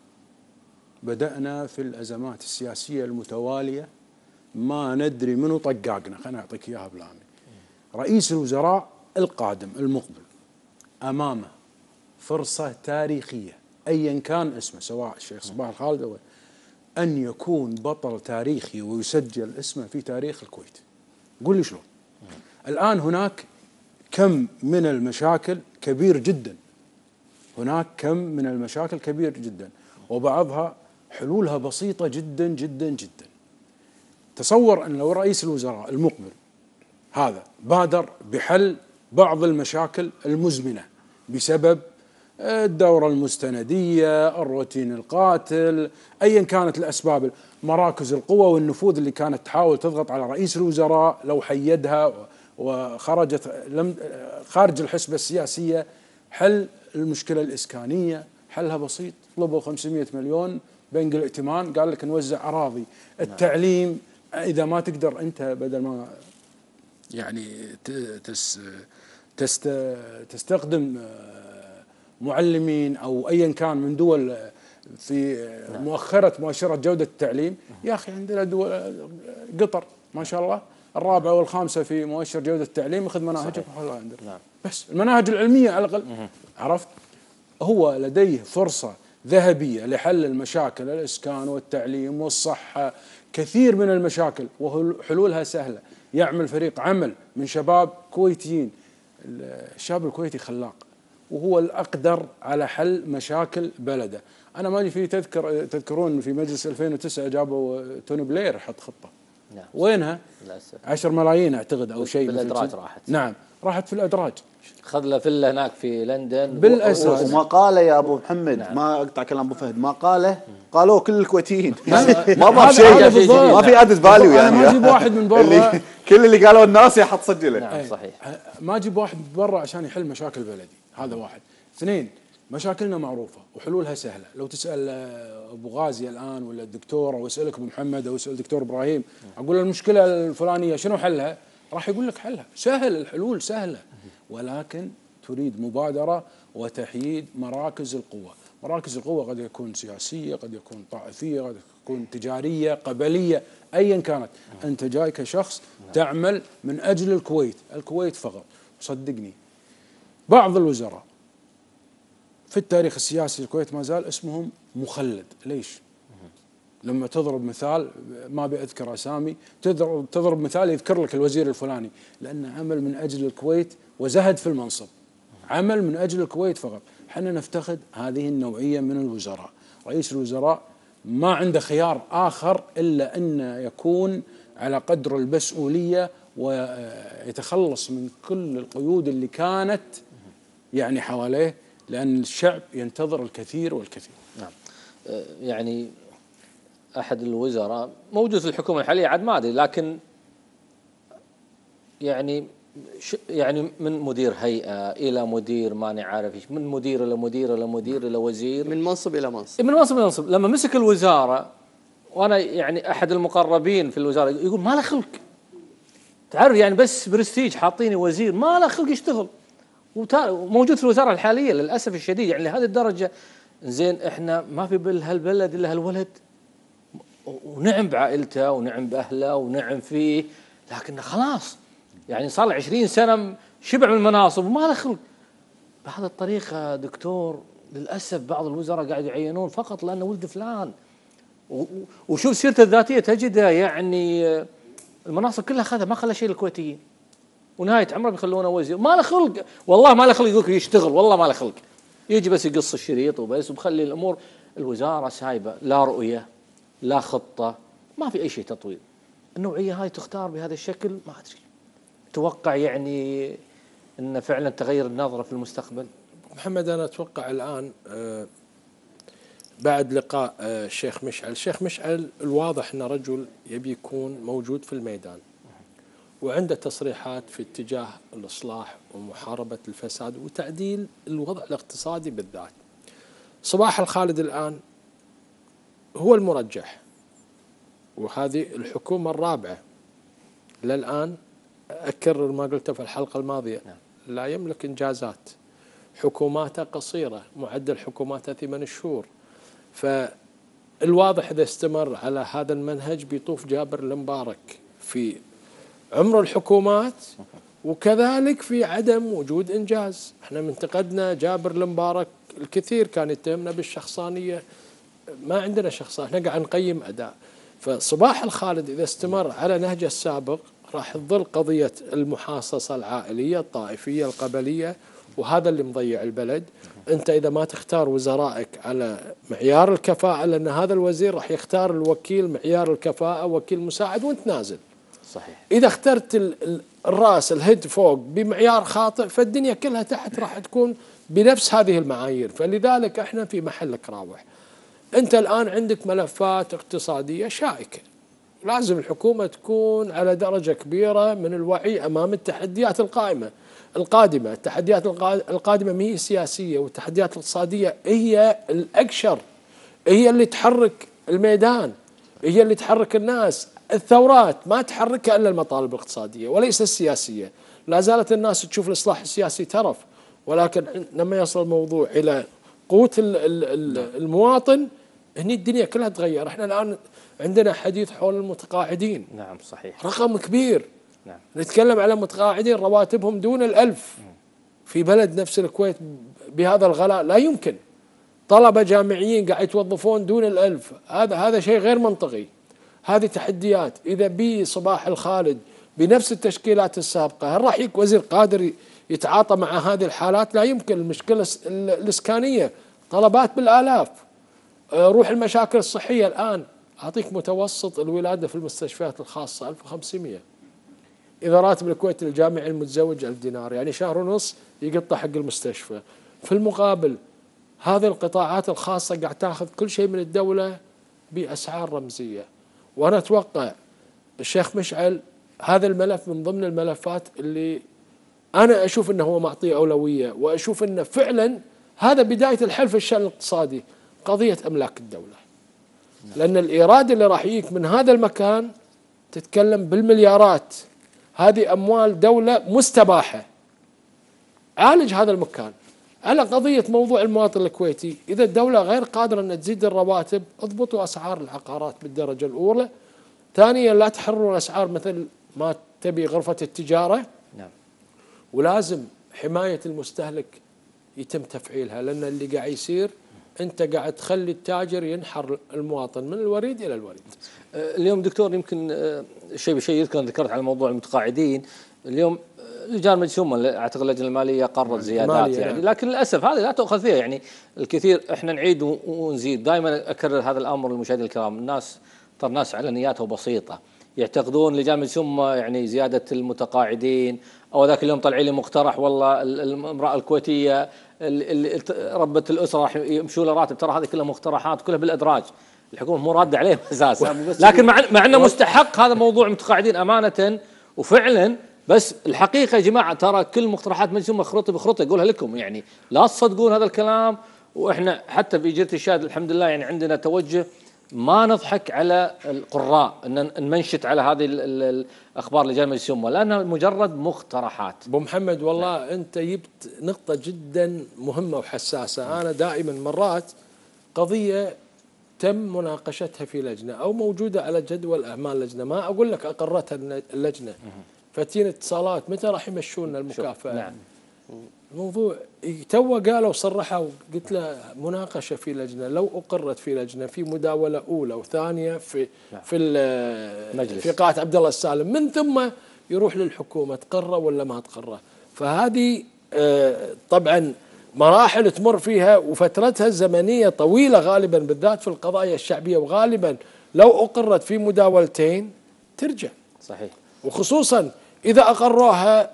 بدأنا في الأزمات السياسية المتوالية ما ندري منو طقاقنا. خليني أعطيك إياها بالعامي. رئيس الوزراء القادم المقبل أمامه فرصة تاريخية أيا كان اسمه، سواء الشيخ صباح الخالد أو أن يكون بطل تاريخي ويسجل اسمه في تاريخ الكويت. قول لي شلون؟ الآن هناك كم من المشاكل كبير جدا، هناك كم من المشاكل كبير جدا، وبعضها حلولها بسيطة جدا جدا جدا. تصور أن لو رئيس الوزراء المقبل هذا بادر بحل بعض المشاكل المزمنة بسبب الدورة المستندية، الروتين القاتل، أيا كانت الأسباب، مراكز القوة والنفوذ اللي كانت تحاول تضغط على رئيس الوزراء، لو حيدها وخرجت لم خارج الحسبة السياسية، حل المشكلة الإسكانية حلها بسيط. طلبوا خمسمئة مليون بنك الائتمان، قال لك نوزع أراضي. التعليم إذا ما تقدر أنت بدل ما يعني تس تست تستخدم معلمين أو أيا كان من دول في مؤخرة مؤشرة جودة التعليم، يا أخي عندنا دول قطر ما شاء الله الرابعة والخامسة في مؤشر جودة التعليم، ياخذ مناهجهم وحلها عندنا. نعم. بس المناهج العلمية على الأقل، عرفت؟ هو لديه فرصة ذهبية لحل المشاكل، الإسكان والتعليم والصحة، كثير من المشاكل وحلولها سهلة. يعمل فريق عمل من شباب كويتيين. الشاب الكويتي خلاق وهو الأقدر على حل مشاكل بلده. أنا ما أدري في تذكر تذكرون في مجلس ألفين وتسعة جابوا توني بلير يحط خطة. نعم. وينها؟ للأسف عشر ملايين أعتقد أو شيء. بالأدراج راحت. نعم راحت في الأدراج. خذ له فيلا هناك في لندن بالاساس. وما قاله يا ابو محمد. نعم. ما اقطع كلام ابو فهد، ما قاله قالوه كل الكويتيين. ما ضاف شيء، ما في ادد فاليو يعني. ما اجيب واحد من برا، كل اللي قالوه الناس يحط سجله. نعم صحيح. ما اجيب واحد من برا عشان يحل مشاكل بلدي، هذا واحد. اثنين، مشاكلنا معروفه وحلولها سهله. لو تسال ابو غازي الان ولا الدكتور او اسالك ابو محمد او اسال الدكتور ابراهيم، اقول له المشكله الفلانيه شنو حلها؟ راح يقول لك حلها سهل، الحلول سهله، ولكن تريد مبادرة وتحييد مراكز القوة. مراكز القوة قد يكون سياسية، قد يكون طائفية، قد يكون تجارية، قبلية، أيا كانت. أنت جاي كشخص تعمل من أجل الكويت، الكويت فقط. صدقني بعض الوزراء في التاريخ السياسي الكويت ما زال اسمهم مخلد. ليش؟ لما تضرب مثال، ما بأذكر أسامي، تضرب تضرب مثال يذكر لك الوزير الفلاني، لأنه عمل من أجل الكويت وزهد في المنصب، عمل من أجل الكويت فقط. حنا نفتقد هذه النوعية من الوزراء. رئيس الوزراء ما عنده خيار آخر إلا أن يكون على قدر المسؤولية ويتخلص من كل القيود اللي كانت يعني حواليه، لأن الشعب ينتظر الكثير والكثير. نعم. يعني أحد الوزراء موجود في الحكومة الحالية عاد ما أدري، لكن يعني يعني من مدير هيئة إلى مدير ماني عارف إيش، من مدير إلى مدير إلى مدير إلى وزير، من منصب إلى منصب، من منصب إلى منصب. لما مسك الوزارة، وأنا يعني أحد المقربين في الوزارة يقول ما له خلق، تعرف يعني بس برستيج حاطيني وزير، ما له خلق يشتغل، وموجود في الوزارة الحالية للأسف الشديد يعني لهذه الدرجة. زين احنا ما في بهالبلد إلا هالولد، ونعم بعائلته ونعم بأهله ونعم فيه، لكن خلاص يعني صار له عشرين سنة شبع من المناصب وما له خلق. بهذه الطريقة دكتور للأسف بعض الوزراء قاعد يعينون فقط لأنه ولد فلان، وشوف سيرته الذاتية تجده يعني المناصب كلها أخذها، ما خلى شيء للكويتيين، ونهاية عمره بيخلونه وزير. ما له خلق والله، ما له خلق يقولك يشتغل، والله ما له خلق، يجي بس يقص الشريط وبس، وبخلي الأمور الوزارة سايبة، لا رؤية لا خطة، ما في أي شيء تطوير. النوعية هاي تختار بهذا الشكل، ما أدري توقع يعني أن فعلا تغير النظرة في المستقبل. محمد أنا أتوقع الآن بعد لقاء الشيخ مشعل، الشيخ مشعل الواضح أنه رجل يبي يكون موجود في الميدان، وعنده تصريحات في اتجاه الإصلاح ومحاربة الفساد وتعديل الوضع الاقتصادي بالذات. صباح الخالد الآن هو المرجح، وهذه الحكومة الرابعة للآن، أكرر ما قلته في الحلقة الماضية، لا يملك إنجازات، حكوماته قصيرة، معدل حكوماته ثمان شهور. فالواضح إذا استمر على هذا المنهج بيطوف جابر المبارك في عمر الحكومات، وكذلك في عدم وجود إنجاز. احنا من انتقدنا جابر المبارك الكثير، كان يتهمنا بالشخصانية، ما عندنا شخصان، احنا قاعد نقيم أداء. فصباح الخالد إذا استمر على نهجه السابق راح تظل قضية المحاصصة العائلية الطائفية القبلية، وهذا اللي مضيع البلد. أنت إذا ما تختار وزرائك على معيار الكفاءة، لأن هذا الوزير راح يختار الوكيل معيار الكفاءة وكيل مساعد وانت نازل. صحيح. إذا اخترت الرأس الهيد فوق بمعيار خاطئ، فالدنيا كلها تحت راح تكون بنفس هذه المعايير. فلذلك احنا في محلك راوح. أنت الآن عندك ملفات اقتصادية شائكة، لازم الحكومة تكون على درجة كبيرة من الوعي أمام التحديات القائمة القادمة. التحديات القادمة ما هي سياسية، والتحديات الاقتصادية هي الأقشر، هي اللي تحرك الميدان، هي اللي تحرك الناس. الثورات ما تحركها إلا المطالب الاقتصادية وليس السياسية. لا زالت الناس تشوف الإصلاح السياسي ترف، ولكن لما يصل الموضوع إلى قوت المواطن هني الدنيا كلها تغير. احنا الآن عندنا حديث حول المتقاعدين. نعم صحيح. رقم كبير. نعم. نتكلم على متقاعدين رواتبهم دون الألف في بلد نفس الكويت بهذا الغلاء، لا يمكن. طلبة جامعيين قاعد يتوظفون دون الألف، هذا هذا شيء غير منطقي. هذه تحديات. إذا بي صباح الخالد بنفس التشكيلات السابقة، هل راح يكون وزير قادر يتعاطى مع هذه الحالات؟ لا يمكن. المشكلة الإسكانية طلبات بالآلاف. روح المشاكل الصحية الآن، أعطيك متوسط الولادة في المستشفيات الخاصة ألف وخمسمئة، إذا راتب الكويت الجامعي المتزوج ألف دينار، يعني شهر ونص يقطع حق المستشفى. في المقابل هذه القطاعات الخاصة قاعد تاخذ كل شيء من الدولة بأسعار رمزية. وأنا أتوقع الشيخ مشعل هذا الملف من ضمن الملفات اللي أنا أشوف أنه هو معطيه أولوية، وأشوف أنه فعلا هذا بداية الحل في الشأن الاقتصادي، قضية أملاك الدولة. لأن الإيراد اللي راح يجيك من هذا المكان تتكلم بالمليارات، هذه أموال دولة مستباحة. عالج هذا المكان على قضية موضوع المواطن الكويتي. إذا الدولة غير قادرة أن تزيد الرواتب، اضبطوا أسعار العقارات بالدرجة الأولى. ثانيا لا تحرروا الأسعار مثل ما تبي غرفة التجارة. نعم. ولازم حماية المستهلك يتم تفعيلها، لأن اللي قاعد يصير أنت قاعد تخلي التاجر ينحر المواطن من الوريد إلى الوريد. اليوم دكتور يمكن شيء بشيء يذكر، ذكرت على موضوع المتقاعدين. اليوم لجان مجلس الأمة اعتقد اللجنه الماليه قررت زيادات يعني، لكن للاسف هذه لا تؤخذ فيها يعني الكثير. احنا نعيد ونزيد، دائما اكرر هذا الامر للمشاهدين الكرام. الناس ترى الناس على نياتها بسيطه، يعتقدون لجان مجلس الأمة يعني زياده المتقاعدين، او ذاك اليوم طلع لي مقترح والله الامراه الكويتيه اللي ربة الاسره راح يمشوا له راتب. ترى هذه كلها مقترحات كلها بالادراج، الحكومه مو راده عليهم اساسا، لكن مع مع انه مستحق هذا موضوع المتقاعدين امانه وفعلا. بس الحقيقه يا جماعه ترى كل مقترحات مجلس الأمة خرطي بخرطي، اقولها لكم يعني لا تصدقون هذا الكلام. واحنا حتى في جريده الشاهد الحمد لله يعني عندنا توجه ما نضحك على القراء، ان نمنشط على هذه الاخبار لجان مجلس الأمة لانها مجرد مقترحات. ابو محمد والله نعم. انت جبت نقطه جدا مهمه وحساسه. انا دائما مرات قضيه تم مناقشتها في لجنه او موجوده على جدول اعمال لجنه، ما اقول لك اقرتها اللجنه، فتين اتصالات متى راح يمشون المكافاه؟ نعم. الموضوع تو قالوا صرحوا، قلت له مناقشه في لجنه، لو اقرت في لجنه في مداوله اولى وثانيه في نعم. في المجلس في قاعه عبد الله السالم، من ثم يروح للحكومه تقره ولا ما تقره. فهذه آه طبعا مراحل تمر فيها وفترتها الزمنيه طويله غالبا، بالذات في القضايا الشعبيه، وغالبا لو اقرت في مداولتين ترجع. صحيح. وخصوصا اذا اقروها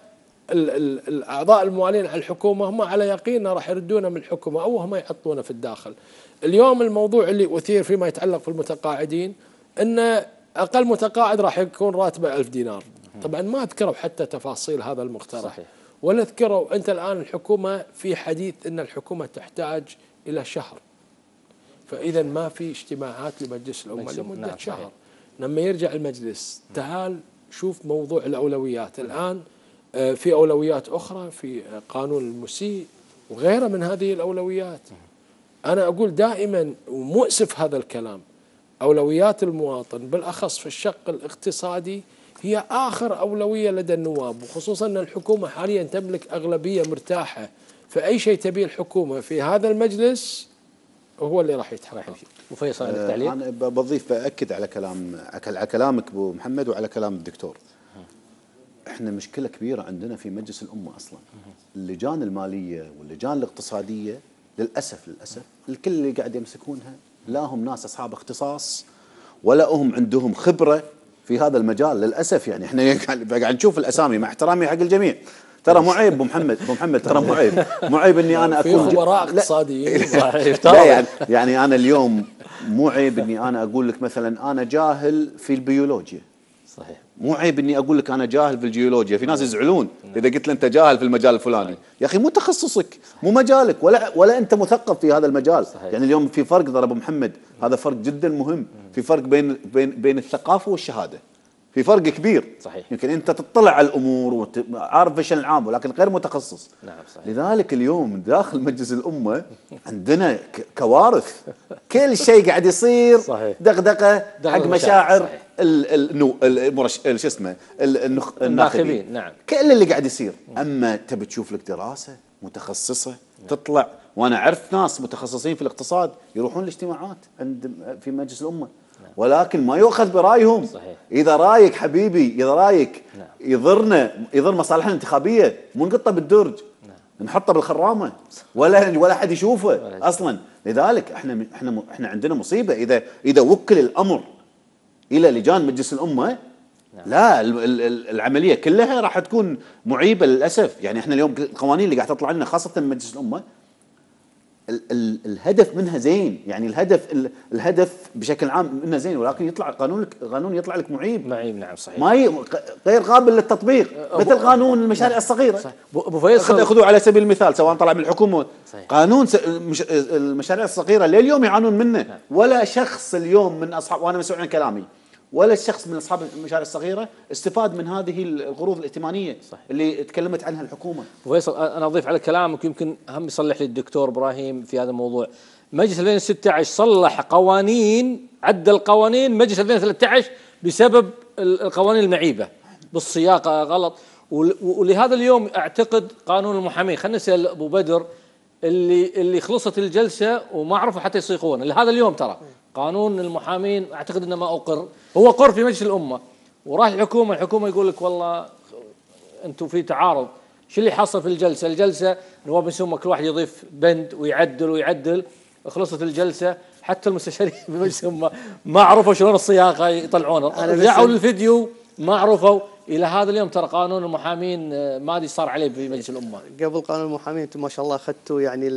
الاعضاء الموالين على الحكومه هم على يقين راح يردونه من الحكومه او هم يحطونه في الداخل. اليوم الموضوع اللي اثير فيما يتعلق في المتقاعدين ان اقل متقاعد راح يكون راتبه ألف دينار. طبعا ما ذكروا حتى تفاصيل هذا المقترح. صحيح. ولا ذكروا انت الان الحكومه في حديث ان الحكومه تحتاج الى شهر، فاذا ما في اجتماعات لمجلس الامه لمده نعم. شهر. لما يرجع المجلس تعال شوف موضوع الاولويات. الان في أولويات أخرى في قانون المسيء وغيره من هذه الأولويات. أنا أقول دائما ومؤسف هذا الكلام، أولويات المواطن بالأخص في الشق الاقتصادي هي آخر أولوية لدى النواب، وخصوصا أن الحكومة حاليا تملك أغلبية مرتاحة، فأي شيء تبيه الحكومة في هذا المجلس هو اللي راح يتحقق. وفيصل عندك تعليق؟ أنا بضيف بأكد على كلام على كلامك أبو محمد وعلى كلام الدكتور. احنا مشكله كبيره عندنا في مجلس الامه اصلا. اللجان الماليه واللجان الاقتصاديه للاسف للاسف الكل اللي قاعد يمسكونها لا هم ناس اصحاب اختصاص ولا هم عندهم خبره في هذا المجال للاسف. يعني احنا قاعد نشوف الاسامي مع احترامي حق الجميع، ترى مو عيب ابو محمد ابو محمد ترى مو عيب مو عيب اني انا اكون في خبراء اقتصاديين. لا يعني يعني انا اليوم مو عيب اني انا اقول لك مثلا انا جاهل في البيولوجيا. صحيح. مو عيب اني اقول لك انا جاهل في الجيولوجيا، في ناس يزعلون اذا قلت له انت جاهل في المجال الفلاني. يا اخي مو تخصصك، مو مجالك، ولا ولا انت مثقف في هذا المجال. صحيح. يعني اليوم في فرق ترى ابو محمد، هذا فرق جدا مهم، في فرق بين بين بين الثقافه والشهاده، في فرق كبير. صحيح. يمكن انت تطلع على الامور وعارف ايش العام ولكن غير متخصص. نعم صحيح. لذلك اليوم داخل مجلس الامه عندنا كوارث، كل شيء قاعد يصير صحيح. دغدغه حق مشاعر النو شو اسمه الناخبين. نعم. كل اللي قاعد يصير. اما تبي تشوف لك دراسه متخصصه نعم. تطلع، وانا اعرف ناس متخصصين في الاقتصاد يروحون الاجتماعات عند في مجلس الامه ولكن ما يؤخذ برايهم. صحيح. اذا رايك حبيبي اذا رايك نعم. يضرنا يضر مصالحنا الانتخابيه مو نقطه بالدرج، نعم. نحطه بالخرامه ولا ولا حد يشوفه ولا اصلا. لذلك احنا احنا احنا عندنا مصيبه اذا اذا وكل الامر الى لجان مجلس الامه. نعم. لا العمليه كلها راح تكون معيبه للاسف. يعني احنا اليوم القوانين اللي قاعد تطلع لنا خاصه مجلس الامه ال ال الهدف منها زين، يعني الهدف ال الهدف بشكل عام منها زين، ولكن يطلع قانون قانون يطلع لك معيب. معيب نعم صحيح. ما غير قابل للتطبيق مثل قانون المشاريع الصغيره. ابو فيصل خذوه على سبيل المثال سواء طلع من الحكومه. صحيح. قانون المشاريع الصغيره لليوم يعانون منه. نعم. ولا شخص اليوم من اصحاب، وانا مسؤول عن كلامي، ولا شخص من اصحاب المشاريع الصغيره استفاد من هذه القروض الائتمانيه صح. اللي تكلمت عنها الحكومه. فيصل انا اضيف على كلامك يمكن هم يصلح لي الدكتور ابراهيم في هذا الموضوع. مجلس ألفين وستة عشر صلح قوانين، عدل قوانين مجلس ألفين وثلاثة عشر بسبب القوانين المعيبه بالصياغه غلط. ولهذا اليوم اعتقد قانون المحامين، خلينا نسال ابو بدر، اللي اللي خلصت الجلسه وما عرفوا حتى يصيغون لهذا اليوم، ترى قانون المحامين اعتقد انه ما اقر، هو قر في مجلس الامه وراح الحكومه، الحكومه يقول لك والله انتم في تعارض. شو اللي حصل في الجلسه؟ الجلسه نواب مجلس الامه كل واحد يضيف بند ويعدل ويعدل، خلصت الجلسه حتى المستشارين في مجلس الامه ما عرفوا شلون الصياغه يطلعونه، رجعوا للفيديو ما عرفوا. الى هذا اليوم ترى قانون المحامين ما ادري صار عليه في مجلس الامه. قبل قانون المحامين انتم ما شاء الله اخذتوا يعني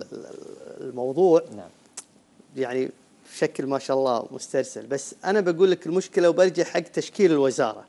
الموضوع نعم يعني بشكل ما شاء الله مسترسل، بس انا بقول لك المشكله وبرجع حق تشكيل الوزاره.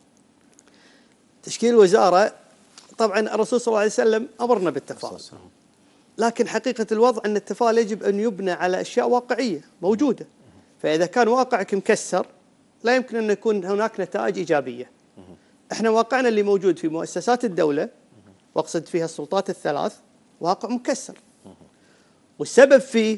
تشكيل الوزاره طبعا الرسول صلى الله عليه وسلم امرنا بالتفاؤل، لكن حقيقه الوضع ان التفاؤل يجب ان يبنى على اشياء واقعيه موجوده، فاذا كان واقعك مكسر لا يمكن ان يكون هناك نتائج ايجابيه. احنا واقعنا اللي موجود في مؤسسات الدوله واقصد فيها السلطات الثلاث واقع مكسر، والسبب فيه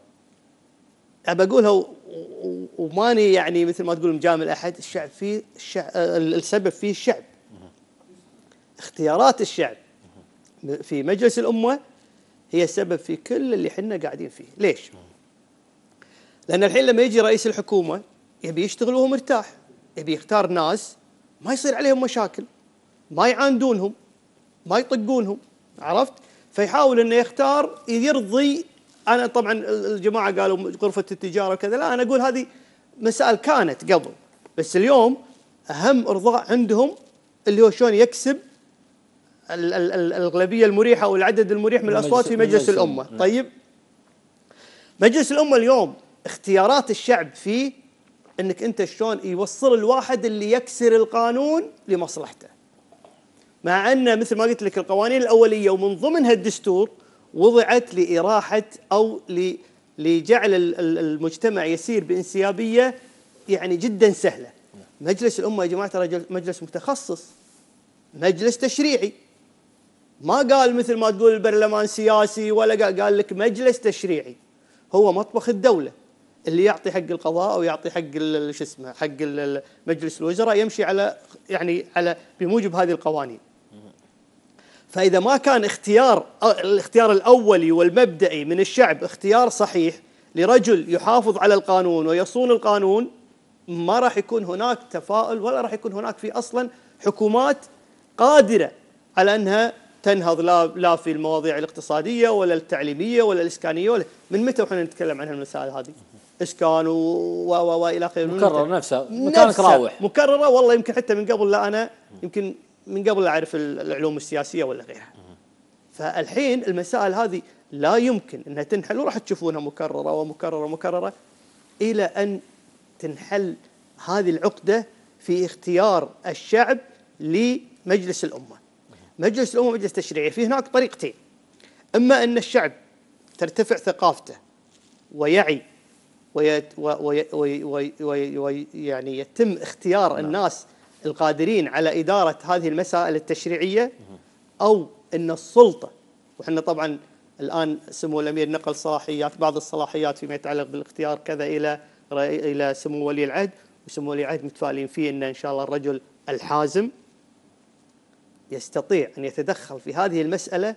ابى اقولها وماني يعني مثل ما تقول مجامل احد، الشعب فيه الشعب السبب فيه الشعب. اختيارات الشعب في مجلس الامه هي السبب في كل اللي احنا قاعدين فيه. ليش؟ لان الحين لما يجي رئيس الحكومه يبي يشتغل وهو مرتاح، يبي يختار ناس ما يصير عليهم مشاكل، ما يعاندونهم، ما يطقونهم، عرفت؟ فيحاول انه يختار يرضي. انا طبعا الجماعه قالوا غرفه التجاره وكذا، لا انا اقول هذه مسائل كانت قبل، بس اليوم اهم ارضاء عندهم اللي هو شلون يكسب ال ال ال الاغلبيه المريحه او العدد المريح من الاصوات في مجلس الامه. طيب مجلس الامه اليوم اختيارات الشعب فيه انك انت شلون يوصل الواحد اللي يكسر القانون لمصلحته، مع ان مثل ما قلت لك القوانين الاوليه ومن ضمنها الدستور وضعت لاراحه او لجعل المجتمع يسير بانسيابيه يعني جدا سهله. مجلس الامه يا جماعه ترى مجلس متخصص، مجلس تشريعي، ما قال مثل ما تقول البرلمان سياسي ولا قال, قال لك مجلس تشريعي، هو مطبخ الدوله اللي يعطي حق القضاء او يعطي حق شو اسمه حق مجلس الوزراء يمشي على يعني على بموجب هذه القوانين. فاذا ما كان اختيار الاختيار الاولي والمبدئي من الشعب اختيار صحيح لرجل يحافظ على القانون ويصون القانون، ما راح يكون هناك تفاؤل ولا راح يكون هناك في اصلا حكومات قادره على انها تنهض لا لا في المواضيع الاقتصاديه ولا التعليميه ولا الاسكانيه ولا من متى وحنا نتكلم عن هالمسائل هذه؟ اسكان و و والى اخره. مكرره نفسها مكانك راوح مكرره والله يمكن حتى من قبل، لا انا يمكن من قبل لا اعرف العلوم السياسيه ولا غيرها. فالحين المسائل هذه لا يمكن انها تنحل، وراح تشوفونها مكرره ومكرره ومكرره الى ان تنحل هذه العقده في اختيار الشعب لمجلس الامه. مجلس الامه مجلس تشريعي، في هناك طريقتين، اما ان الشعب ترتفع ثقافته ويعي ويت وي وي وي وي وي يعني يتم اختيار الناس القادرين على اداره هذه المسائل التشريعيه، او ان السلطه، وحنا طبعا الان سمو الامير نقل صلاحيات بعض الصلاحيات فيما يتعلق بالاختيار كذا الى الى سمو ولي العهد، وسمو ولي العهد متفائلين فيه ان ان شاء الله الرجل الحازم يستطيع ان يتدخل في هذه المساله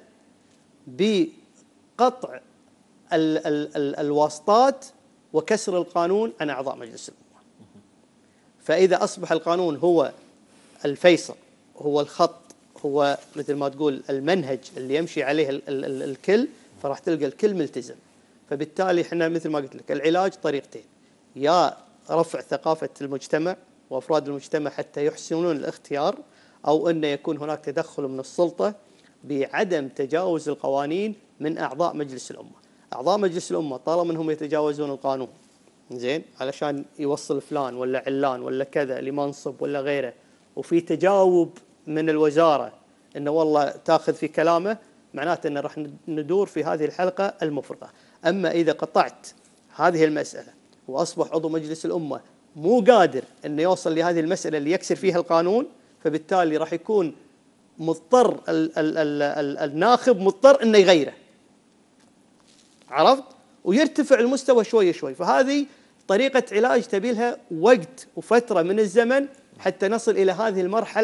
بقطع ال ال ال الواسطات وكسر القانون عن اعضاء مجلس الامه. فاذا اصبح القانون هو الفيصل، هو الخط، هو مثل ما تقول المنهج اللي يمشي عليه ال ال ال الكل، فراح تلقى الكل ملتزم. فبالتالي احنا مثل ما قلت لك العلاج طريقتين، يا رفع ثقافه المجتمع وافراد المجتمع حتى يحسنون الاختيار، او انه يكون هناك تدخل من السلطه بعدم تجاوز القوانين من اعضاء مجلس الامه. اعضاء مجلس الامه طالما انهم يتجاوزون القانون زين علشان يوصل فلان ولا علان ولا كذا لمنصب ولا غيره، وفي تجاوب من الوزاره انه والله تاخذ في كلامه، معناته انه راح ندور في هذه الحلقه المفرغه. اما اذا قطعت هذه المساله واصبح عضو مجلس الامه مو قادر انه يوصل لهذه المساله اللي يكسر فيها القانون، فبالتالي راح يكون مضطر ال ال ال ال الناخب مضطر انه يغيره، عرفت؟ ويرتفع المستوى شوي شوي. فهذه طريقه علاج تبي لها وقت وفتره من الزمن حتى نصل الى هذه المرحله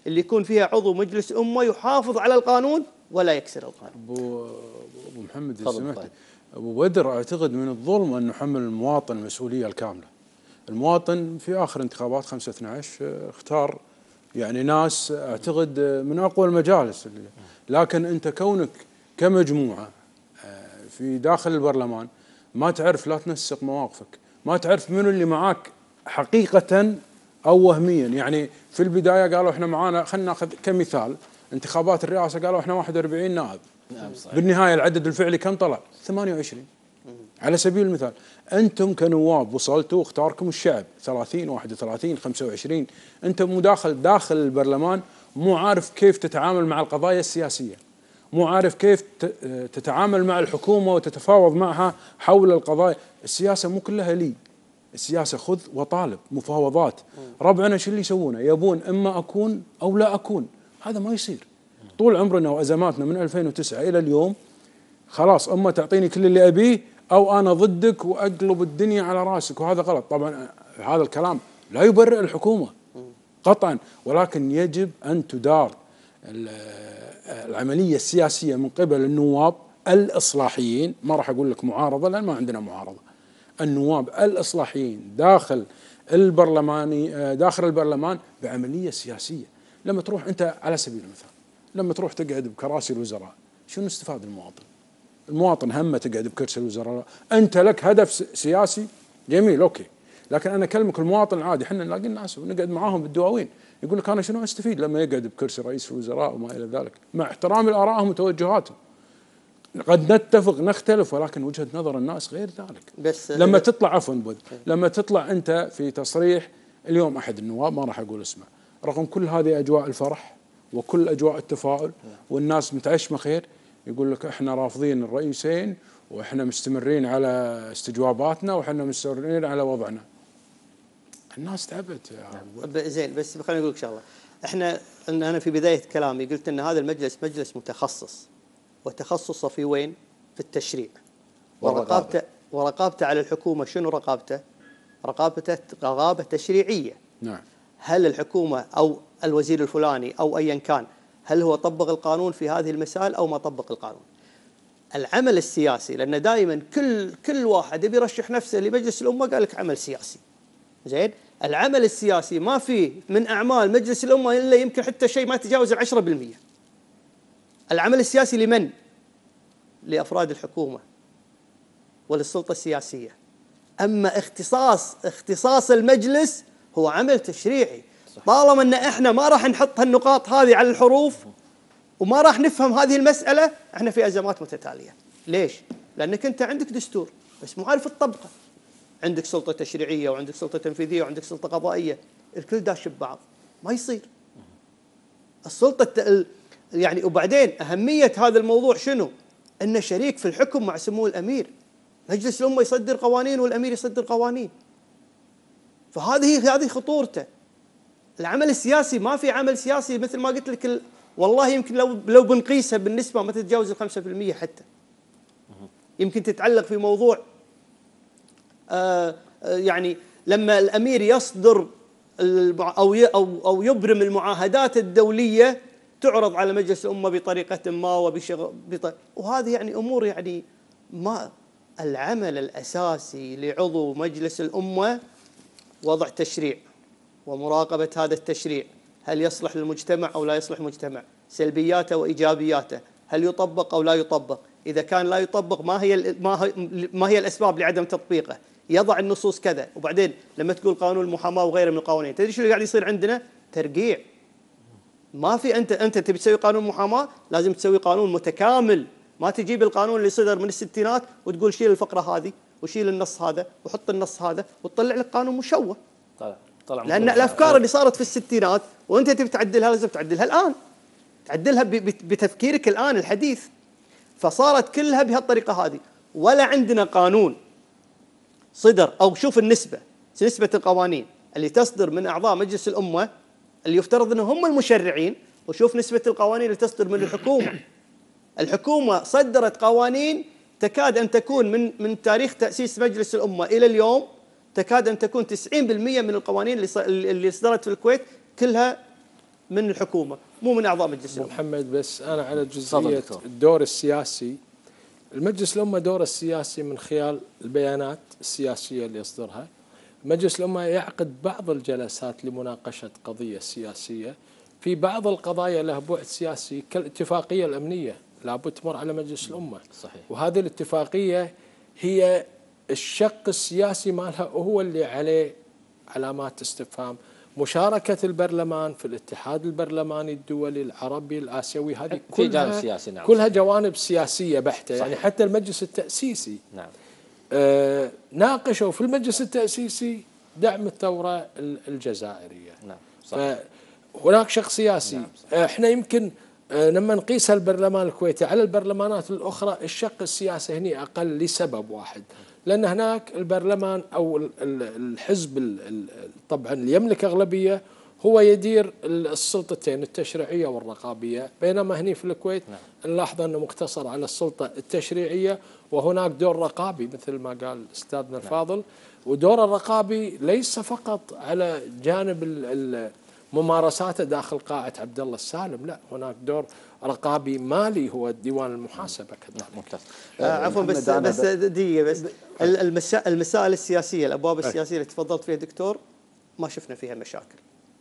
اللي يكون فيها عضو مجلس أمة يحافظ على القانون ولا يكسر القانون. أبو أبو محمد إذا سمحت، أبو بدر أعتقد من الظلم أن نحمل المواطن المسؤولية الكاملة. المواطن في آخر انتخابات خمسة اثناشر اختار يعني ناس أعتقد من أقوى المجالس، لكن أنت كونك كمجموعة في داخل البرلمان ما تعرف لا تنسق مواقفك، ما تعرف منو اللي معاك حقيقة أو وهميا. يعني في البداية قالوا إحنا معانا، خلينا ناخذ كمثال انتخابات الرئاسة قالوا إحنا واحد وأربعين نائب، بالنهاية العدد الفعلي كم طلع؟ ثمانية وعشرين. على سبيل المثال أنتم كنواب وصلتوا واختاركم الشعب ثلاثين واحد وثلاثين خمسة وعشرين، أنتم مداخل داخل البرلمان مو عارف كيف تتعامل مع القضايا السياسية، مو عارف كيف تتعامل مع الحكومة وتتفاوض معها حول القضايا. السياسة مو كلها لي، السياسة خذ وطالب، مفاوضات. ربعنا شو اللي يسوونه؟ يبون إما أكون أو لا أكون. هذا ما يصير. طول عمرنا وأزماتنا من ألفين وتسعة إلى اليوم خلاص، أما تعطيني كل اللي أبيه أو أنا ضدك وأقلب الدنيا على راسك، وهذا غلط. طبعا هذا الكلام لا يبرئ الحكومة قطعا، ولكن يجب أن تدار العملية السياسية من قبل النواب الإصلاحيين. ما راح أقول لك معارضة لأن ما عندنا معارضة. النواب الإصلاحيين داخل البرلماني داخل البرلمان بعملية سياسية. لما تروح أنت على سبيل المثال، لما تروح تقعد بكراسي الوزراء، شنو استفاد المواطن؟ المواطن همه تقعد بكرسي الوزراء، أنت لك هدف سياسي جميل أوكي، لكن أنا أكلمك المواطن العادي. احنا نلاقي الناس ونقعد معاهم بالدواوين يقول لك أنا شنو أستفيد لما يقعد بكرسي رئيس الوزراء وما إلى ذلك، مع احترامي لآرائهم وتوجهاتهم. قد نتفق نختلف، ولكن وجهة نظر الناس غير ذلك. بس لما تطلع عفوا بود لما تطلع أنت في تصريح اليوم أحد النواب ما راح أقول اسمه، رغم كل هذه أجواء الفرح وكل أجواء التفاؤل والناس متعشمة خير، يقول لك احنا رافضين الرئيسين واحنا مستمرين على استجواباتنا واحنا مستمرين على وضعنا. الناس تعبت يا زين. بس خليني اقول لك شغله. احنا ان انا في بدايه كلامي قلت ان هذا المجلس مجلس متخصص، وتخصصه في وين؟ في التشريع. ورقابته ورقابته على الحكومه شنو رقابته؟ رقابته رقابه تشريعيه. نعم. هل الحكومه او الوزير الفلاني او ايا كان هل هو طبق القانون في هذه المسائل او ما طبق القانون؟ العمل السياسي، لان دائما كل كل واحد يبي يرشح نفسه لمجلس الامه قال لك عمل سياسي. زين؟ العمل السياسي ما فيه من اعمال مجلس الامه الا يمكن حتى شيء ما يتجاوز العشرة بالمئة. العمل السياسي لمن؟ لافراد الحكومه وللسلطه السياسيه. اما اختصاص اختصاص المجلس هو عمل تشريعي. طالما ان احنا ما راح نحط هالنقاط هذه على الحروف وما راح نفهم هذه المساله، احنا في ازمات متتاليه. ليش؟ لانك انت عندك دستور بس مو عارف تطبقه. عندك سلطه تشريعيه وعندك سلطه تنفيذيه وعندك سلطه قضائيه، الكل داش ببعض، ما يصير. السلطه يعني وبعدين اهميه هذا الموضوع شنو؟ انه شريك في الحكم مع سمو الامير. مجلس الامه يصدر قوانين والامير يصدر قوانين. فهذه هذه خطورته. العمل السياسي ما في عمل سياسي مثل ما قلت لك. والله يمكن لو لو بنقيسها بالنسبه ما تتجاوز ال خمسة بالمئة حتى. يمكن تتعلق في موضوع آه يعني لما الامير يصدر او او او يبرم المعاهدات الدوليه تعرض على مجلس الامه بطريقه ما وبشغل وهذه يعني امور يعني ما. العمل الاساسي لعضو مجلس الامه وضع تشريع ومراقبه هذا التشريع، هل يصلح للمجتمع او لا يصلح للمجتمع، سلبياته وايجابياته، هل يطبق او لا يطبق، اذا كان لا يطبق ما هي ما هي الاسباب لعدم تطبيقه، يضع النصوص كذا. وبعدين لما تقول قانون المحاماه وغيره من القوانين، تدري شو اللي قاعد يصير عندنا؟ ترقيع. ما في انت انت تبي تسوي قانون محاماه لازم تسوي قانون متكامل، ما تجيب القانون اللي صدر من الستينات وتقول شيل الفقره هذه وشيل النص هذا وحط النص هذا وتطلع لك قانون مشوه. طلع طلع لان الافكار اللي صارت في الستينات وانت تبي تعدلها لازم تعدلها الان، تعدلها بتفكيرك الان الحديث. فصارت كلها بهالطريقه هذه. ولا عندنا قانون صدر او شوف النسبه نسبه القوانين اللي تصدر من اعضاء مجلس الامه اللي يفترض انهم هم المشرعين، وشوف نسبه القوانين اللي تصدر من الحكومه. الحكومه صدرت قوانين تكاد ان تكون من من تاريخ تاسيس مجلس الامه الى اليوم تكاد ان تكون تسعين بالمئة من القوانين اللي اللي صدرت في الكويت كلها من الحكومه مو من اعضاء مجلس الامه. محمد بس انا على جزئيه الدور السياسي، المجلس الامه دوره السياسي من خلال البيانات السياسيه اللي يصدرها. مجلس الامه يعقد بعض الجلسات لمناقشه قضيه سياسيه، في بعض القضايا لها بعد سياسي كالاتفاقيه الامنيه لابد تمر على مجلس الامه. صحيح. وهذه الاتفاقيه هي الشق السياسي مالها وهو اللي عليه علامات استفهام. مشاركة البرلمان في الاتحاد البرلماني الدولي العربي الآسيوي هذه كلها سياسي. نعم. كلها جوانب سياسية بحتة. صحيح. يعني حتى المجلس التأسيسي نعم. آه ناقشوا في المجلس التأسيسي دعم الثورة الجزائرية. نعم. صحيح. فهناك شق سياسي. نعم. آه احنا يمكن آه لما نقيس البرلمان الكويتي على البرلمانات الأخرى الشق السياسي هنا أقل لسبب واحد، لأن هناك البرلمان أو الحزب طبعا اللي يملك أغلبية هو يدير السلطتين التشريعية والرقابية، بينما هنا في الكويت نلاحظ أنه مقتصر على السلطة التشريعية وهناك دور رقابي مثل ما قال أستاذنا الفاضل. ودور الرقابي ليس فقط على جانب ممارساته داخل قاعة عبد الله السالم، لا هناك دور رقابي مالي هو ديوان المحاسبة كذلك. ممتاز. آه عفوا بس بس دقيقة بس المسائل المسائل السياسية الأبواب السياسية اللي تفضلت فيها دكتور ما شفنا فيها مشاكل.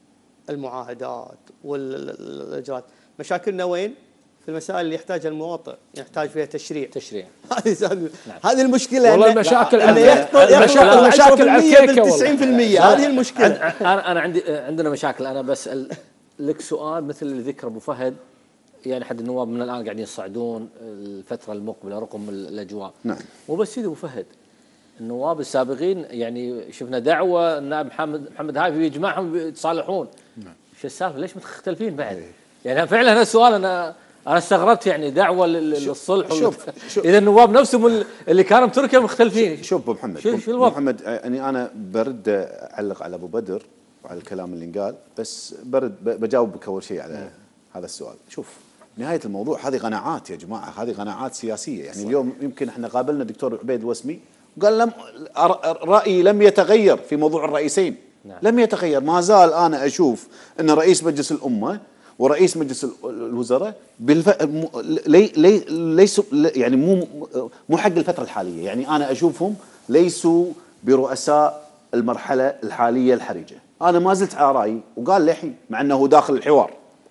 المعاهدات والإجراءات، مشاكلنا وين؟ في المسائل اللي يحتاجها المواطن، يحتاج فيها تشريع. تشريع. هذه هذه المشكلة. والله المشاكل المشاكل المشاكل على تسعين بالمئة هذه المشكلة. أنا أنا عندي عندنا مشاكل. أنا بسأل لك سؤال مثل اللي ذكر أبو فهد، يعني أحد النواب من الآن قاعدين يصعدون الفترة المقبلة رقم الأجواء. نعم. مو بس سيدي أبو فهد، النواب السابقين يعني شفنا دعوة النائب محمد محمد هايفي يجمعهم يتصالحون. نعم. شو السالفة؟ ليش مختلفين بعد؟ أيه. يعني فعلا هذا السؤال أنا أنا استغربت، يعني دعوة للصلح. شوف, شوف إذا النواب نفسهم اللي كانوا بتركيا مختلفين. شوف أبو محمد، شو شو محمد يعني أنا برد أعلق على أبو بدر وعلى الكلام اللي انقال، بس برد بجاوبك أول شيء على هذا السؤال. شوف نهاية الموضوع هذه قناعات يا جماعة، هذه قناعات سياسية. يعني صح. اليوم يمكن احنا قابلنا الدكتور عبيد الوسمي وقال لم رأيي لم يتغير في موضوع الرئيسين. نعم. لم يتغير، ما زال أنا أشوف أن رئيس مجلس الأمة ورئيس مجلس الوزراء بالف... لي... لي... ليسوا يعني مو مو حق الفترة الحالية. يعني أنا أشوفهم ليسوا برؤساء المرحلة الحالية الحرجة. أنا ما زلت على رأيي وقال للحين، مع أنه داخل الحوار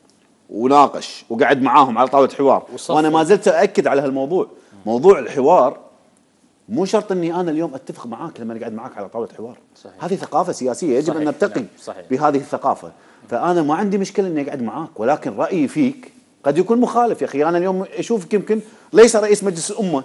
وناقش وقعد معاهم على طاولة حوار، وأنا ما زلت أأكد على هالموضوع. موضوع الحوار مو شرط أني أنا اليوم أتفق معاك لما أقعد معاك على طاولة حوار. صحيح. هذه ثقافة سياسية يجب صحيح. أن نرتقي نعم. بهذه الثقافة. فأنا ما عندي مشكلة إني أقعد معاك، ولكن رأيي فيك قد يكون مخالف. يا أخي أنا اليوم أشوفك يمكن ليس رئيس مجلس الأمة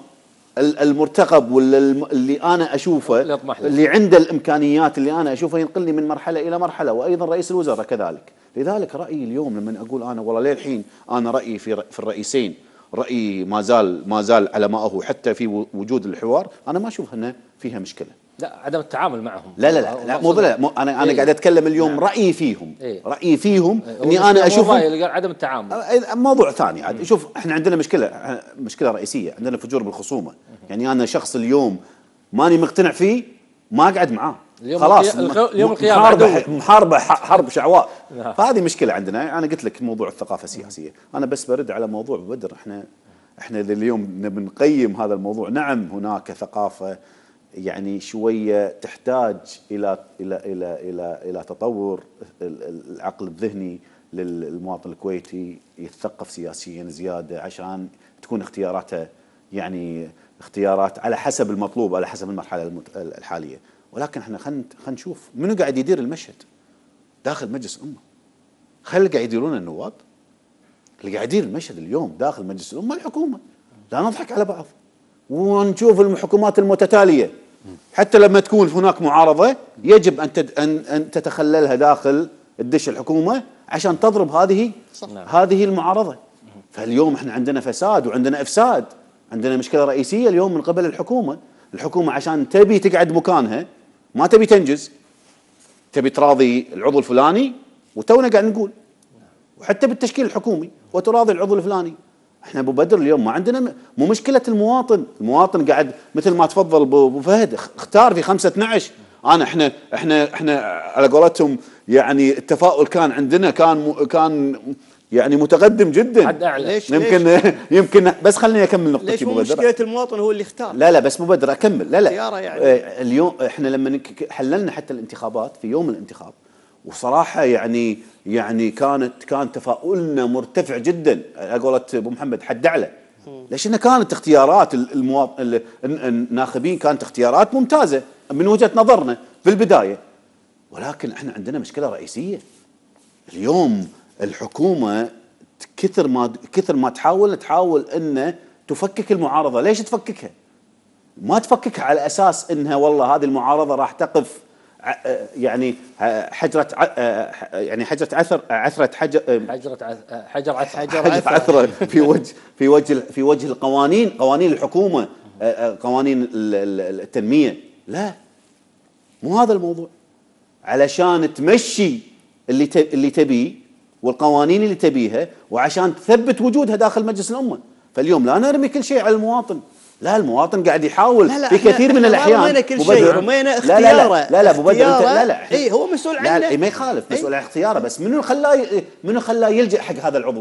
المرتقب واللي أنا أشوفه اللي عنده الإمكانيات اللي أنا أشوفه ينقلني من مرحلة إلى مرحلة، وأيضا رئيس الوزراء كذلك. لذلك رأيي اليوم لما أقول أنا والله للحين أنا رأيي في في الرئيسين رأيي ما زال ما زال على ما هو، حتى في وجود الحوار أنا ما أشوف أنه فيها مشكلة. لا عدم التعامل معهم. لا لا لا, لا مو لا مو انا انا إيه؟ قاعد اتكلم اليوم نعم. رايي فيهم. إيه؟ رايي فيهم إيه؟ اني انا اشوف عدم التعامل موضوع ثاني عاد. شوف احنا عندنا مشكله مشكله رئيسيه، عندنا فجور بالخصومه. يعني انا شخص اليوم ماني مقتنع فيه ما اقعد معاه خلاص. اليوم القيامه محاربه محاربه حرب شعواء. فهذه مشكله عندنا. انا قلت لك موضوع الثقافه السياسيه. انا بس برد على موضوع بدر. احنا احنا اليوم بنقيم هذا الموضوع. نعم هناك ثقافه يعني شويه تحتاج الى الى الى الى الى تطور العقل الذهني للمواطن الكويتي، يتثقف سياسيا زياده عشان تكون اختياراته يعني اختيارات على حسب المطلوب، على حسب المرحله الحاليه. ولكن احنا خلينا خلينا نشوف منو قاعد يدير المشهد داخل مجلس الامه. خلي اللي قاعد يديرون النواب. اللي قاعد يدير المشهد اليوم داخل مجلس الامه الحكومه. لا نضحك على بعض ونشوف الحكومات المتتاليه. حتى لما تكون هناك معارضه يجب ان ان ان تتخللها داخل الدش الحكومه عشان تضرب هذه صح. هذه المعارضه. فاليوم احنا عندنا فساد وعندنا افساد، عندنا مشكله رئيسيه اليوم من قبل الحكومه. الحكومه عشان تبي تقعد مكانها ما تبي تنجز، تبي تراضي العضو الفلاني، وتونا قاعد نقول وحتى بالتشكيل الحكومي وتراضي العضو الفلاني. احنا ابو بدر اليوم ما عندنا مو مشكله المواطن، المواطن قاعد مثل ما تفضل ابو فهد اختار في خمسة اثنعش انا احنا احنا احنا على قولتهم يعني التفاؤل كان عندنا كان كان يعني متقدم جدا. حد اعلى. ليش يمكن ليش يمكن بس خليني اكمل نقطتي. ليش مو مشكله المواطن هو اللي اختار؟ لا لا بس مو بدر اكمل. لا لا يعني. آه اليوم احنا لما حللنا حتى الانتخابات في يوم الانتخاب، وصراحه يعني يعني كانت كان تفاؤلنا مرتفع جدا على قولة ابو محمد حد اعلى. ليش؟ انها كانت اختيارات المواطن الناخبين كانت اختيارات ممتازه من وجهه نظرنا في البدايه، ولكن احنا عندنا مشكله رئيسيه. اليوم الحكومه كثر ما كثر ما تحاول تحاول ان تفكك المعارضه. ليش تفككها؟ ما تفككها على اساس انها والله هذه المعارضه راح تقف يعني حجره يعني حجره عثر عثره حجر حجره حجر عثر حجر عثره في وجه في وجه في وجه القوانين، قوانين الحكومه، قوانين التنميه. لا، مو هذا الموضوع. علشان تمشي اللي اللي تبيه والقوانين اللي تبيها، وعشان تثبت وجودها داخل مجلس الامه. فاليوم لا نرمي كل شيء على المواطن، لا المواطن قاعد يحاول لا لا في كثير من الاحيان. رمينا كل شيء، رمينا اختياره. لا لا لا لا ابو بدر انت لا لا اي هو مسؤول عنه. لا ما يخالف مسؤول عن اختياره، بس منو خلاه منو خلاه يلجأ حق هذا العضو؟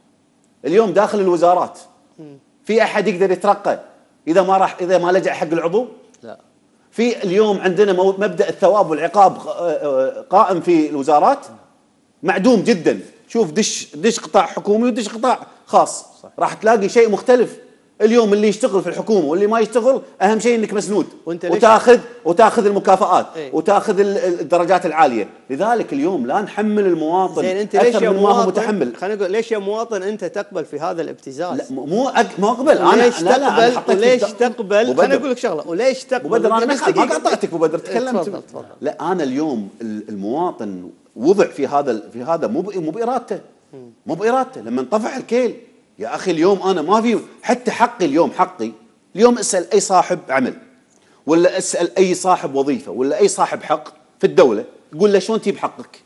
اليوم داخل الوزارات في احد يقدر يترقى اذا ما راح اذا ما لجأ حق العضو؟ لا. في اليوم عندنا مبدأ الثواب والعقاب قائم في الوزارات، معدوم جدا. شوف دش دش قطاع حكومي ودش قطاع خاص، صح. راح تلاقي شيء مختلف. اليوم اللي يشتغل في الحكومه واللي ما يشتغل اهم شيء انك مسنود وتاخذ وتاخذ المكافآت ايه؟ وتاخذ الدرجات العاليه. لذلك اليوم لا نحمل المواطن زين انت ليش يا مواطن متحمل. خلينا نقول ليش يا مواطن انت تقبل في هذا الابتزاز؟ لا مو أك... ما اقبل انا. ليش لا تقبل؟ لا وليش تقبل؟ خليني اقول لك شغله، وليش تقبل؟ انا ما قاطعتك ابو بدر، تكلمت. تفضل تفضل. لا انا اليوم المواطن وضع في هذا في هذا مو مو بارادته، مو بارادته. لما انطفح الكيل يا اخي اليوم انا ما في حتى حقي. اليوم حقي اليوم اسال اي صاحب عمل ولا اسال اي صاحب وظيفه ولا اي صاحب حق في الدوله، يقول له شلون تجيب حقك؟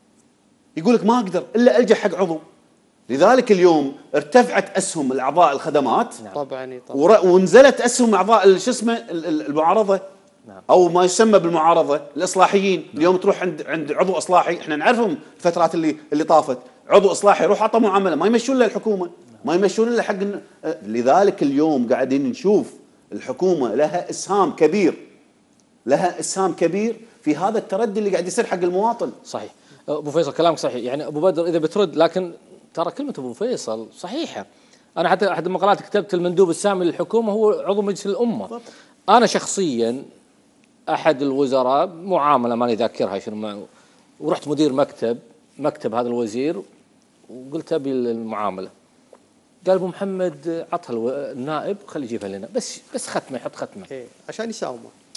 يقول لك ما اقدر الا الجا حق عضو. لذلك اليوم ارتفعت اسهم الاعضاء الخدمات طبعا طبعا ونزلت اسهم اعضاء شو اسمه المعارضه او ما يسمى بالمعارضه الاصلاحيين. اليوم تروح عند عند عضو اصلاحي، احنا نعرفهم الفترات اللي اللي طافت، عضو اصلاحي يروح عطى معامله ما يمشون له الحكومه، ما يمشون الا حق. لذلك اليوم قاعدين نشوف الحكومه لها اسهام كبير، لها اسهام كبير في هذا التردي اللي قاعد يصير حق المواطن. صحيح ابو فيصل كلامك صحيح. يعني ابو بدر اذا بترد، لكن ترى كلمه ابو فيصل صحيحه. انا حتى احد المقالات كتبت المندوب السامي للحكومه هو عضو مجلس الامه. انا شخصيا احد الوزراء معامله ماني ذاكرها شنو، ورحت مدير مكتب مكتب هذا الوزير وقلت ابي المعامله. قال ابو محمد عطها النائب خليه يجيبها لنا، بس بس ختمه يحط ختمه إيه عشان يساومه.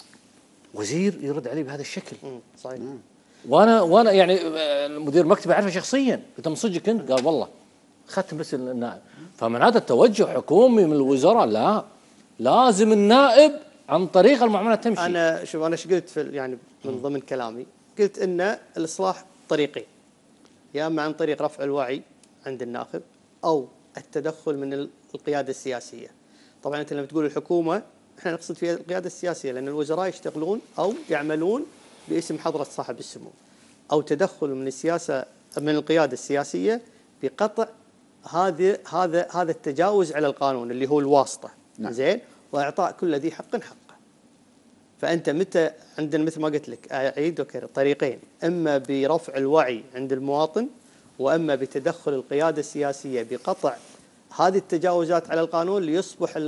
وزير يرد عليه بهذا الشكل. امم صحيح. مم. وانا وانا يعني مدير مكتب اعرفه شخصيا، قلت من صدقك انت؟ قال والله ختم بس النائب. فمن هذا التوجه حكومي من الوزراء، لا لازم النائب عن طريق المعامله تمشي. انا شوف انا ايش قلت في يعني من ضمن كلامي، قلت ان الاصلاح طريقين، يا اما عن طريق رفع الوعي عند الناخب او التدخل من القياده السياسيه. طبعا انت لما تقول الحكومه احنا نقصد فيها القياده السياسيه، لان الوزراء يشتغلون او يعملون باسم حضره صاحب السمو، او تدخل من السياسه من القياده السياسيه بقطع هذا هذا هذا التجاوز على القانون اللي هو الواسطه. نعم. زين، واعطاء كل ذي حق حقه. فانت متى عندنا مثل ما قلت لك اعيد وكرر طريقين، اما برفع الوعي عند المواطن، واما بتدخل القياده السياسيه بقطع هذه التجاوزات على القانون ليصبح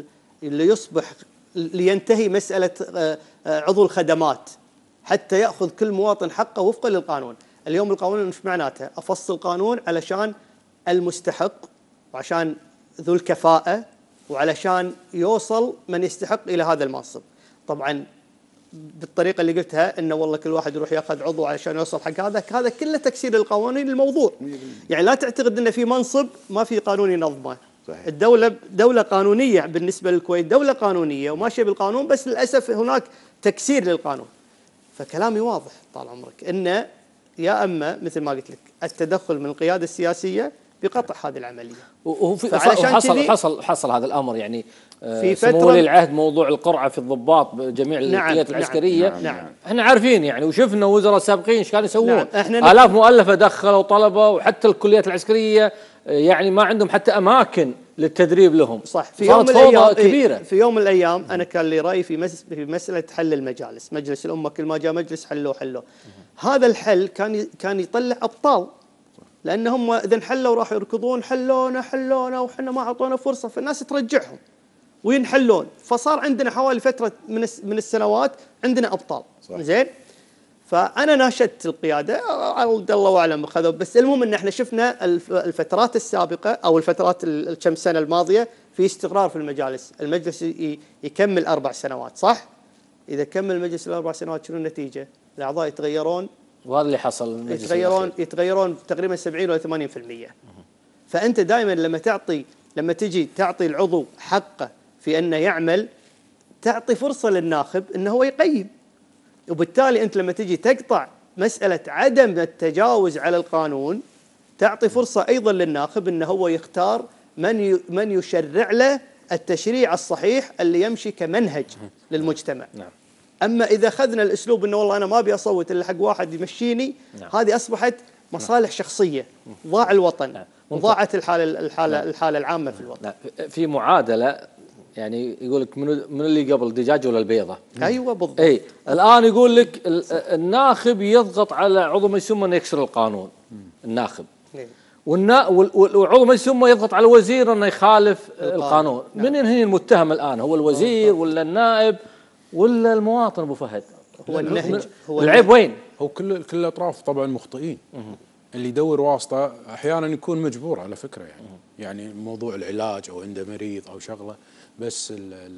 ليصبح لينتهي مساله عضو الخدمات حتى ياخذ كل مواطن حقه وفقا للقانون. اليوم القانون مش معناته افصل قانون علشان المستحق وعشان ذو الكفاءه وعلشان يوصل من يستحق الى هذا المنصب. طبعا بالطريقه اللي قلتها انه والله كل واحد يروح ياخذ عضو علشان يوصل حق هذا، هذا كله تكسير للقوانين الموضوع. يعني لا تعتقد ان في منصب ما في قانون ينظمه. صحيح. الدوله دوله قانونيه بالنسبه للكويت، دوله قانونيه وماشيه بالقانون، بس للاسف هناك تكسير للقانون. فكلامي واضح طال عمرك، انه يا اما مثل ما قلت لك التدخل من القياده السياسيه بقطع هذه العمليه. وهو في حصل حصل حصل هذا الامر يعني في سمو ولي العهد موضوع القرعه في الضباط بجميع نعم الكليات العسكريه. نعم نعم احنا عارفين يعني وشفنا وزراء سابقين ايش كانوا يسوون. نعم الاف مؤلفه دخلوا طلبه وحتى الكليات العسكريه يعني ما عندهم حتى اماكن للتدريب لهم. صح. في يوم من الايام كبيره في يوم من الايام انا كان لي راي في مس في مساله حل المجالس، مجلس الامه كل ما جاء مجلس حلوه حلوه. هذا الحل كان كان يطلع ابطال، لان هم اذا حلوا راح يركضون حلونا حلونا وحنا ما اعطونا فرصه، فالناس ترجعهم وينحلون، فصار عندنا حوالي فتره من من السنوات عندنا ابطال. زين. فانا ناشدت القياده عبد الله اعلم خذوا، بس المهم ان احنا شفنا الفترات السابقه او الفترات الكم سنه الماضيه في استقرار في المجالس، المجلس يكمل اربع سنوات صح؟ اذا كمل المجلس الاربع سنوات شنو النتيجه؟ الاعضاء يتغيرون، وهذا اللي حصل. يتغيرون يتغيرون تقريبا سبعين ولا ثمانين بالمئة. فانت دائما لما تعطي لما تجي تعطي العضو حقه في انه يعمل، تعطي فرصه للناخب انه هو يقيم. وبالتالي انت لما تجي تقطع مساله عدم التجاوز على القانون، تعطي فرصه ايضا للناخب انه هو يختار من من يشرع له التشريع الصحيح اللي يمشي كمنهج للمجتمع. نعم. اما اذا اخذنا الاسلوب انه والله انا ما ابي اصوت الا حق واحد يمشيني، نعم. هذه اصبحت مصالح شخصيه، ضاع الوطن، نعم. وضاعت الحاله الحاله نعم. الحاله العامه في الوطن. نعم. في معادله يعني يقول لك من من اللي قبل الدجاج ولا البيضه؟ ايوه بالضبط. اي الان يقول لك الناخب يضغط على عضو مجلس الامه انه يكسر القانون، الناخب. والنا وعضو مجلس الامه يضغط على الوزير انه يخالف القانون, القانون. نعم. من هنا المتهم الان؟ هو الوزير ولا النائب ولا المواطن ابو فهد؟ هو النهج. هو العيب وين؟ هو كل كل الاطراف طبعا مخطئين. اللي يدور واسطه احيانا يكون مجبور على فكره يعني. يعني موضوع العلاج او عنده مريض او شغله، بس ال ال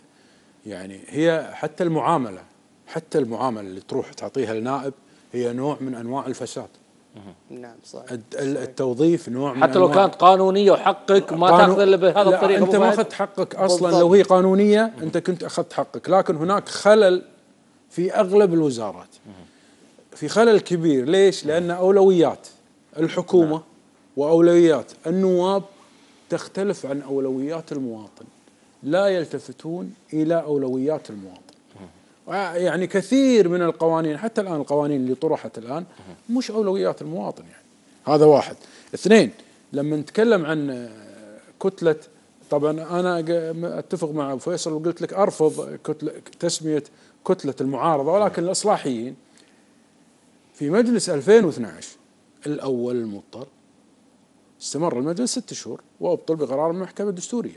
يعني هي حتى المعامله حتى المعامله اللي تروح تعطيها النائب هي نوع من انواع الفساد. نعم صحيح. التوظيف نوع من حتى لو كانت قانونيه وحقك ما تاخذ الا بهذا الطريقه. انت ما اخذت حقك اصلا. بالضبط. لو هي قانونيه انت كنت اخذت حقك، لكن هناك خلل في اغلب الوزارات. في خلل كبير. ليش؟ لان اولويات الحكومه نعم. واولويات النواب تختلف عن اولويات المواطن، لا يلتفتون الى اولويات المواطن. يعني كثير من القوانين حتى الان القوانين اللي طرحت الان مش اولويات المواطن يعني. هذا واحد. اثنين، لما نتكلم عن كتله، طبعا انا اتفق مع ابو فيصل وقلت لك ارفض كتله تسميه كتله المعارضه، ولكن الاصلاحيين في مجلس ألفين واثني عشر الاول المضطر استمر المجلس ست شهور وابطل بقرار المحكمه الدستوريه.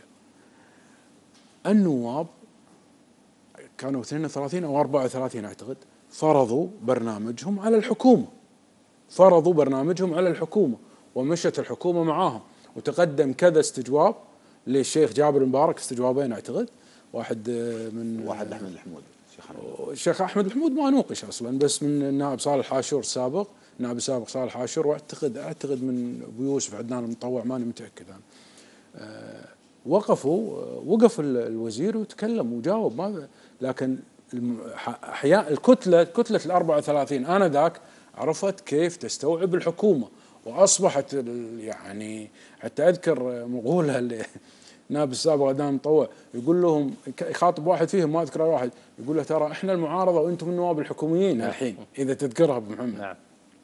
النواب كانوا اثنين وثلاثين او أربعة وثلاثين اعتقد، فرضوا برنامجهم على الحكومه. فرضوا برنامجهم على الحكومه ومشت الحكومه معاهم، وتقدم كذا استجواب للشيخ جابر مبارك، استجوابين اعتقد، واحد من واحد احمد الحمود، الشيخ احمد الحمود ما نوقش اصلا، بس من النائب صالح حاشور السابق، النائب السابق صالح حاشور، واعتقد اعتقد من ابو يوسف عدنان المطوع، ماني متاكد انا. أه وقفوا وقف الوزير وتكلم وجاوب، ما لكن احياء الكتله كتله ال أربعة وثلاثين انذاك عرفت كيف تستوعب الحكومه، واصبحت يعني حتى اذكر مقولها النائب السابق عدنان المطوع يقول لهم، يخاطب واحد فيهم ما اذكر واحد، يقول له ترى احنا المعارضه وانتم النواب الحكوميين الحين، اذا تذكرها ابو محمد. نعم.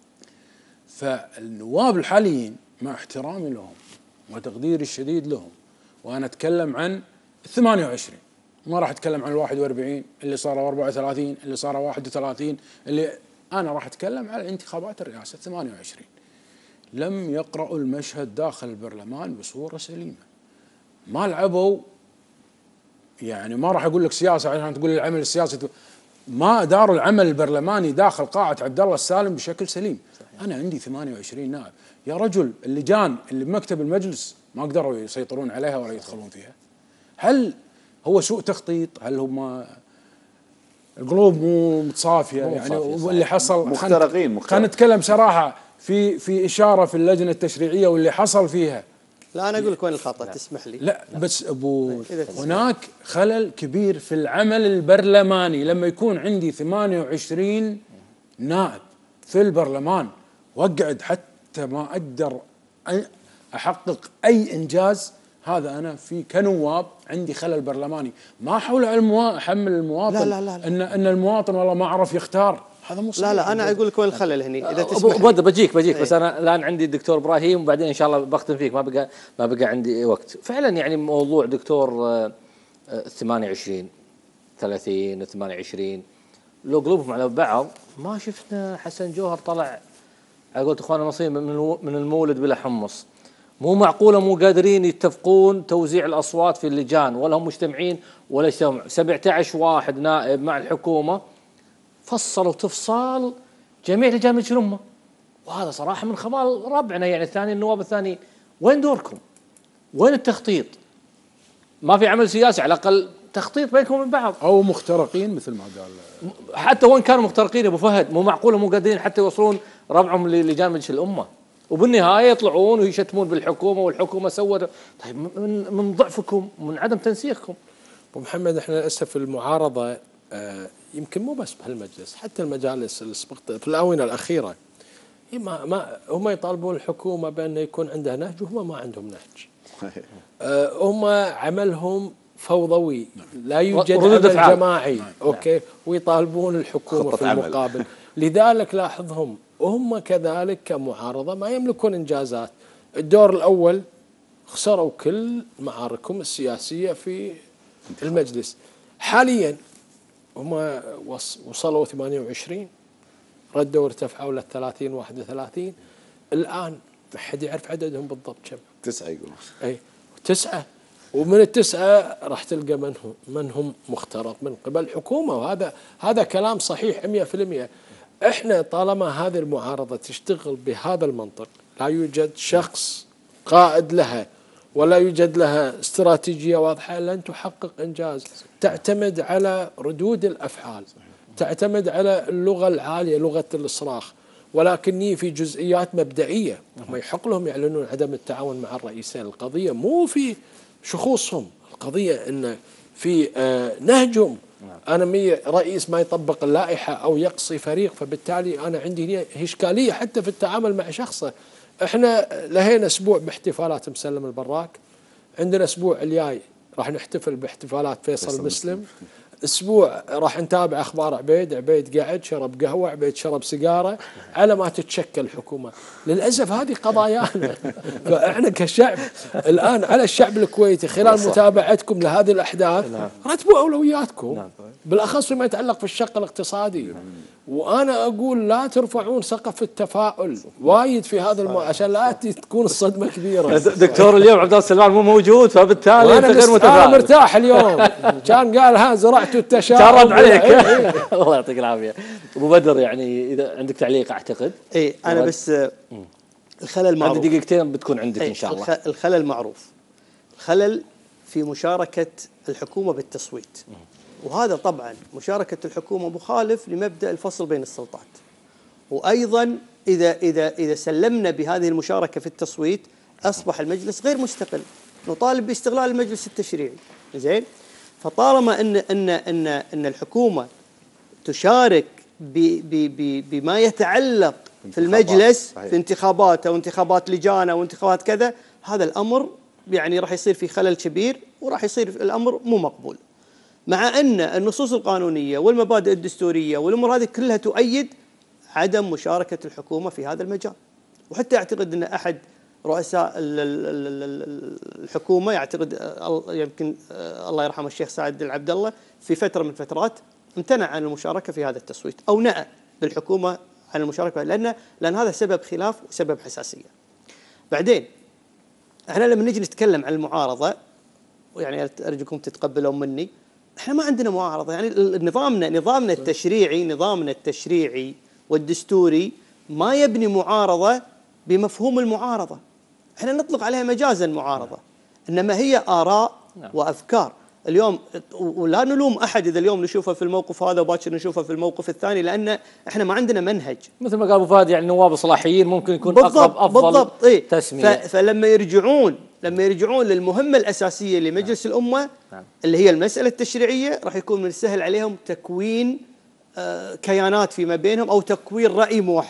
فالنواب الحاليين مع احترامي لهم وتقديري الشديد لهم، وانا اتكلم عن ثمانية وعشرين، ما راح اتكلم عن الواحد وأربعين اللي صاروا أربعة وثلاثين اللي صاروا واحد وثلاثين، اللي انا راح اتكلم على انتخابات الرئاسه ثمانية وعشرين. لم يقرأوا المشهد داخل البرلمان بصوره سليمه، ما لعبوا، يعني ما راح اقول لك سياسه عشان تقول العمل السياسي، ما داروا العمل البرلماني داخل قاعه عبد الله السالم بشكل سليم. صحيح. انا عندي ثمانية وعشرين نائب يا رجل، اللجان اللي بمكتب المجلس ما قدروا يسيطرون عليها ولا يدخلون فيها. هل هو سوء تخطيط؟ هل هم القلوب مو متصافيه؟ يعني واللي حصل مخترقين خلينا نتكلم صراحه، في في اشاره في اللجنه التشريعيه واللي حصل فيها. لا انا اقول لك وين الخطا، تسمح لي. لا, لا بس ابو هناك خلل كبير في العمل البرلماني لما يكون عندي ثمانية وعشرين نائب في البرلمان واقعد حتى ما اقدر احقق اي انجاز، هذا انا في كنواب عندي خلل برلماني، ما احول على الموا... احمل المواطن لا لا لا لا. ان ان المواطن والله ما عرف يختار، هذا مو صحيح. لا لا انا اقول لك وين الخلل هني اذا تسمح لي. بجيك بجيك بس انا الان عندي الدكتور ابراهيم وبعدين ان شاء الله بختم فيك، ما بقى ما بقى عندي وقت. فعلا يعني موضوع دكتور ثمانية وعشرين ثلاثين ثمانية وعشرين لو قلوبهم على بعض ما شفنا حسن جوهر طلع على قولة اخواننا المصريين من المولد بلا حمص. مو معقوله مو قادرين يتفقون توزيع الاصوات في اللجان ولا هم مجتمعين ولا يجتمعوا. سبعة عشر واحد نائب مع الحكومه فصلوا تفصال جميع لجان مجلس الامه، وهذا صراحه من خبال ربعنا يعني الثاني النواب الثاني. وين دوركم؟ وين التخطيط؟ ما في عمل سياسي على الاقل تخطيط بينكم وبين بعض، او مخترقين مثل ما قال. حتى وين كانوا مخترقين يا ابو فهد مو معقوله مو قادرين حتى يوصلون ربعهم للجان مجلس الامه، وبالنهايه يطلعون ويشتمون بالحكومه والحكومه سوت. طيب من من ضعفكم ومن عدم تنسيقكم. ابو محمد احنا للاسف المعارضه آه يمكن مو بس بهالمجلس، حتى المجالس اللي سبقت في الاونه الاخيره ما ما هم يطالبون الحكومه بانه يكون عندها نهج وهم ما عندهم نهج. آه هم عملهم فوضوي، لا يوجد عمل جماعي. اوكي، ويطالبون الحكومه في المقابل. لذلك لاحظهم وهم كذلك كمعارضة ما يملكون إنجازات. الدور الأول خسروا كل معاركهم السياسية في المجلس. حاليا هم وصلوا ثمانية وعشرين، ردوا ارتفعوا لل ثلاثين واحد وثلاثين، الآن ما حد يعرف عددهم بالضبط كم. تسعة يقولون. أي تسعة، ومن التسعة راح تلقى من هم من هم مخترق من قبل الحكومة، وهذا هذا كلام صحيح مئة بالمئة. احنا طالما هذه المعارضة تشتغل بهذا المنطق، لا يوجد شخص قائد لها ولا يوجد لها استراتيجية واضحة، لن تحقق إنجاز. تعتمد على ردود الأفعال، تعتمد على اللغة العالية، لغة الإصراخ، ولكني في جزئيات مبدئية. هم يحق لهم يعلنون عدم التعاون مع الرئيسين. القضية مو في شخوصهم، القضية إن في آه نهجهم. أنا مي رئيس ما يطبق اللائحة أو يقصي فريق، فبالتالي أنا عندي إشكالية حتى في التعامل مع شخصه. إحنا لهينا أسبوع باحتفالات مسلم البراك، عندنا أسبوع الجاي راح نحتفل باحتفالات فيصل المسلم، أسبوع راح نتابع أخبار عبيد. عبيد قاعد شرب قهوة، عبيد شرب سيجارة، على ما تتشكل الحكومة. للأسف هذه قضايانا. فإحنا كشعب الآن على الشعب الكويتي خلال متابعتكم لهذه الأحداث رتبوا أولوياتكم، بالأخص فيما يتعلق في الشق الاقتصادي. وأنا أقول لا ترفعون سقف التفاؤل وايد في هذا المو... عشان لا تكون الصدمة كبيرة. دكتور اليوم عبد الله سلمان مو موجود، فبالتالي أنا غير متفائل. أنا مرتاح اليوم. كان قال ها زرعت التشاؤم. شرب عليك. الله يعطيك العافية. أبو بدر يعني إذا عندك تعليق أعتقد. إيه أنا بس الخلل معروف. عندي دقيقتين بتكون عندك إن شاء الله. الخلل معروف. الخلل في مشاركة الحكومة بالتصويت. وهذا طبعا مشاركة الحكومة مخالف لمبدأ الفصل بين السلطات. وأيضا إذا إذا إذا سلمنا بهذه المشاركة في التصويت أصبح المجلس غير مستقل، نطالب باستقلال المجلس التشريعي. زين؟ فطالما أن أن أن أن الحكومة تشارك ب ب ب بما يتعلق في المجلس صحيح. في انتخابات أو انتخابات لجان أو انتخابات كذا، هذا الأمر يعني راح يصير في خلل كبير وراح يصير الأمر مو مقبول. مع أن النصوص القانونية والمبادئ الدستورية والأمور هذه كلها تؤيد عدم مشاركة الحكومة في هذا المجال. وحتى أعتقد أن أحد رؤساء الحكومة يعتقد يمكن الله يرحمه الشيخ سعد العبد الله في فترة من الفترات امتنع عن المشاركة في هذا التصويت أو نأى بالحكومة عن المشاركة، لأن لأن هذا سبب خلاف وسبب حساسية. بعدين احنا لما نجي نتكلم عن المعارضة، ويعني أرجوكم تتقبلون مني، احنا ما عندنا معارضة. يعني نظامنا نظامنا التشريعي نظامنا التشريعي والدستوري ما يبني معارضة بمفهوم المعارضة. احنا نطلق عليها مجازا معارضة، انما هي آراء وأفكار. اليوم ولا نلوم أحد إذا اليوم نشوفه في الموقف هذا وباكر نشوفه في الموقف الثاني، لأن احنا ما عندنا منهج. مثل ما قال أبو فهد يعني النواب الصلاحيين ممكن يكون بالضبط أقرب أفضل بالضبط إيه؟ تسمية. فلما يرجعون لما يرجعون للمهمة الأساسية لمجلس نعم. الأمة نعم. اللي هي المسألة التشريعية، راح يكون من السهل عليهم تكوين آه كيانات فيما بينهم أو تكوين رأي موحد.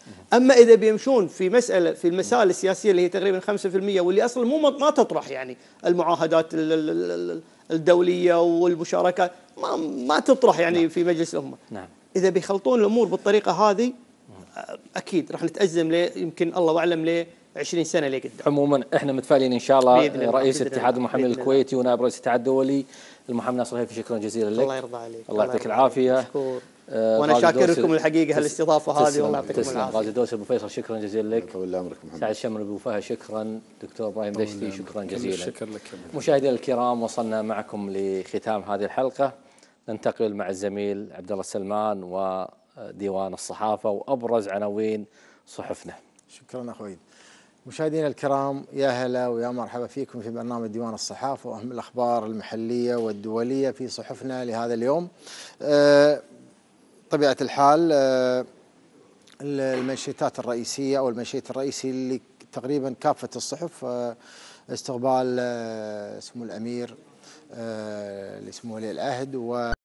اما اذا بيمشون في مساله في المسائل السياسيه اللي هي تقريبا خمسة بالمئة واللي اصلا مو ما تطرح، يعني المعاهدات الدوليه والمشاركات ما ما تطرح يعني نعم. في مجلس الامه. نعم. اذا بيخلطون الامور بالطريقه هذه اكيد راح نتازم له يمكن الله اعلم له عشرين سنه لقدام. عموما احنا متفائلين ان شاء الله. رئيس اتحاد المحامين الكويتي ونائب رئيس الاتحاد الدولي المحامي ناصر الهيفي، شكرا جزيلا لك. الله يرضى عليك. الله يعطيك العافيه. مشكور. آه وانا شاكر لكم الحقيقه هالاستضافه هذه، والله يعطيكم العافيه. غازي الدوسري ابو فيصل شكرا جزيلا لك. طول عمرك محمد. سعد الشمري ابو فهد شكرا. دكتور ابراهيم دشتي شكرا جزيلا. شكرا لك. مشاهدينا الكرام، وصلنا معكم لختام هذه الحلقه. ننتقل مع الزميل عبد الله السلمان وديوان الصحافه وابرز عناوين صحفنا. شكرا اخوي. مشاهدينا الكرام، يا هلا ويا مرحبا فيكم في برنامج ديوان الصحافه واهم الاخبار المحليه والدوليه في صحفنا لهذا اليوم. أه طبيعه الحال أه المنشطات الرئيسيه او المنشط الرئيسي اللي تقريبا كافه الصحف أه استقبال أه سمو الامير أه لسمو ولي العهد و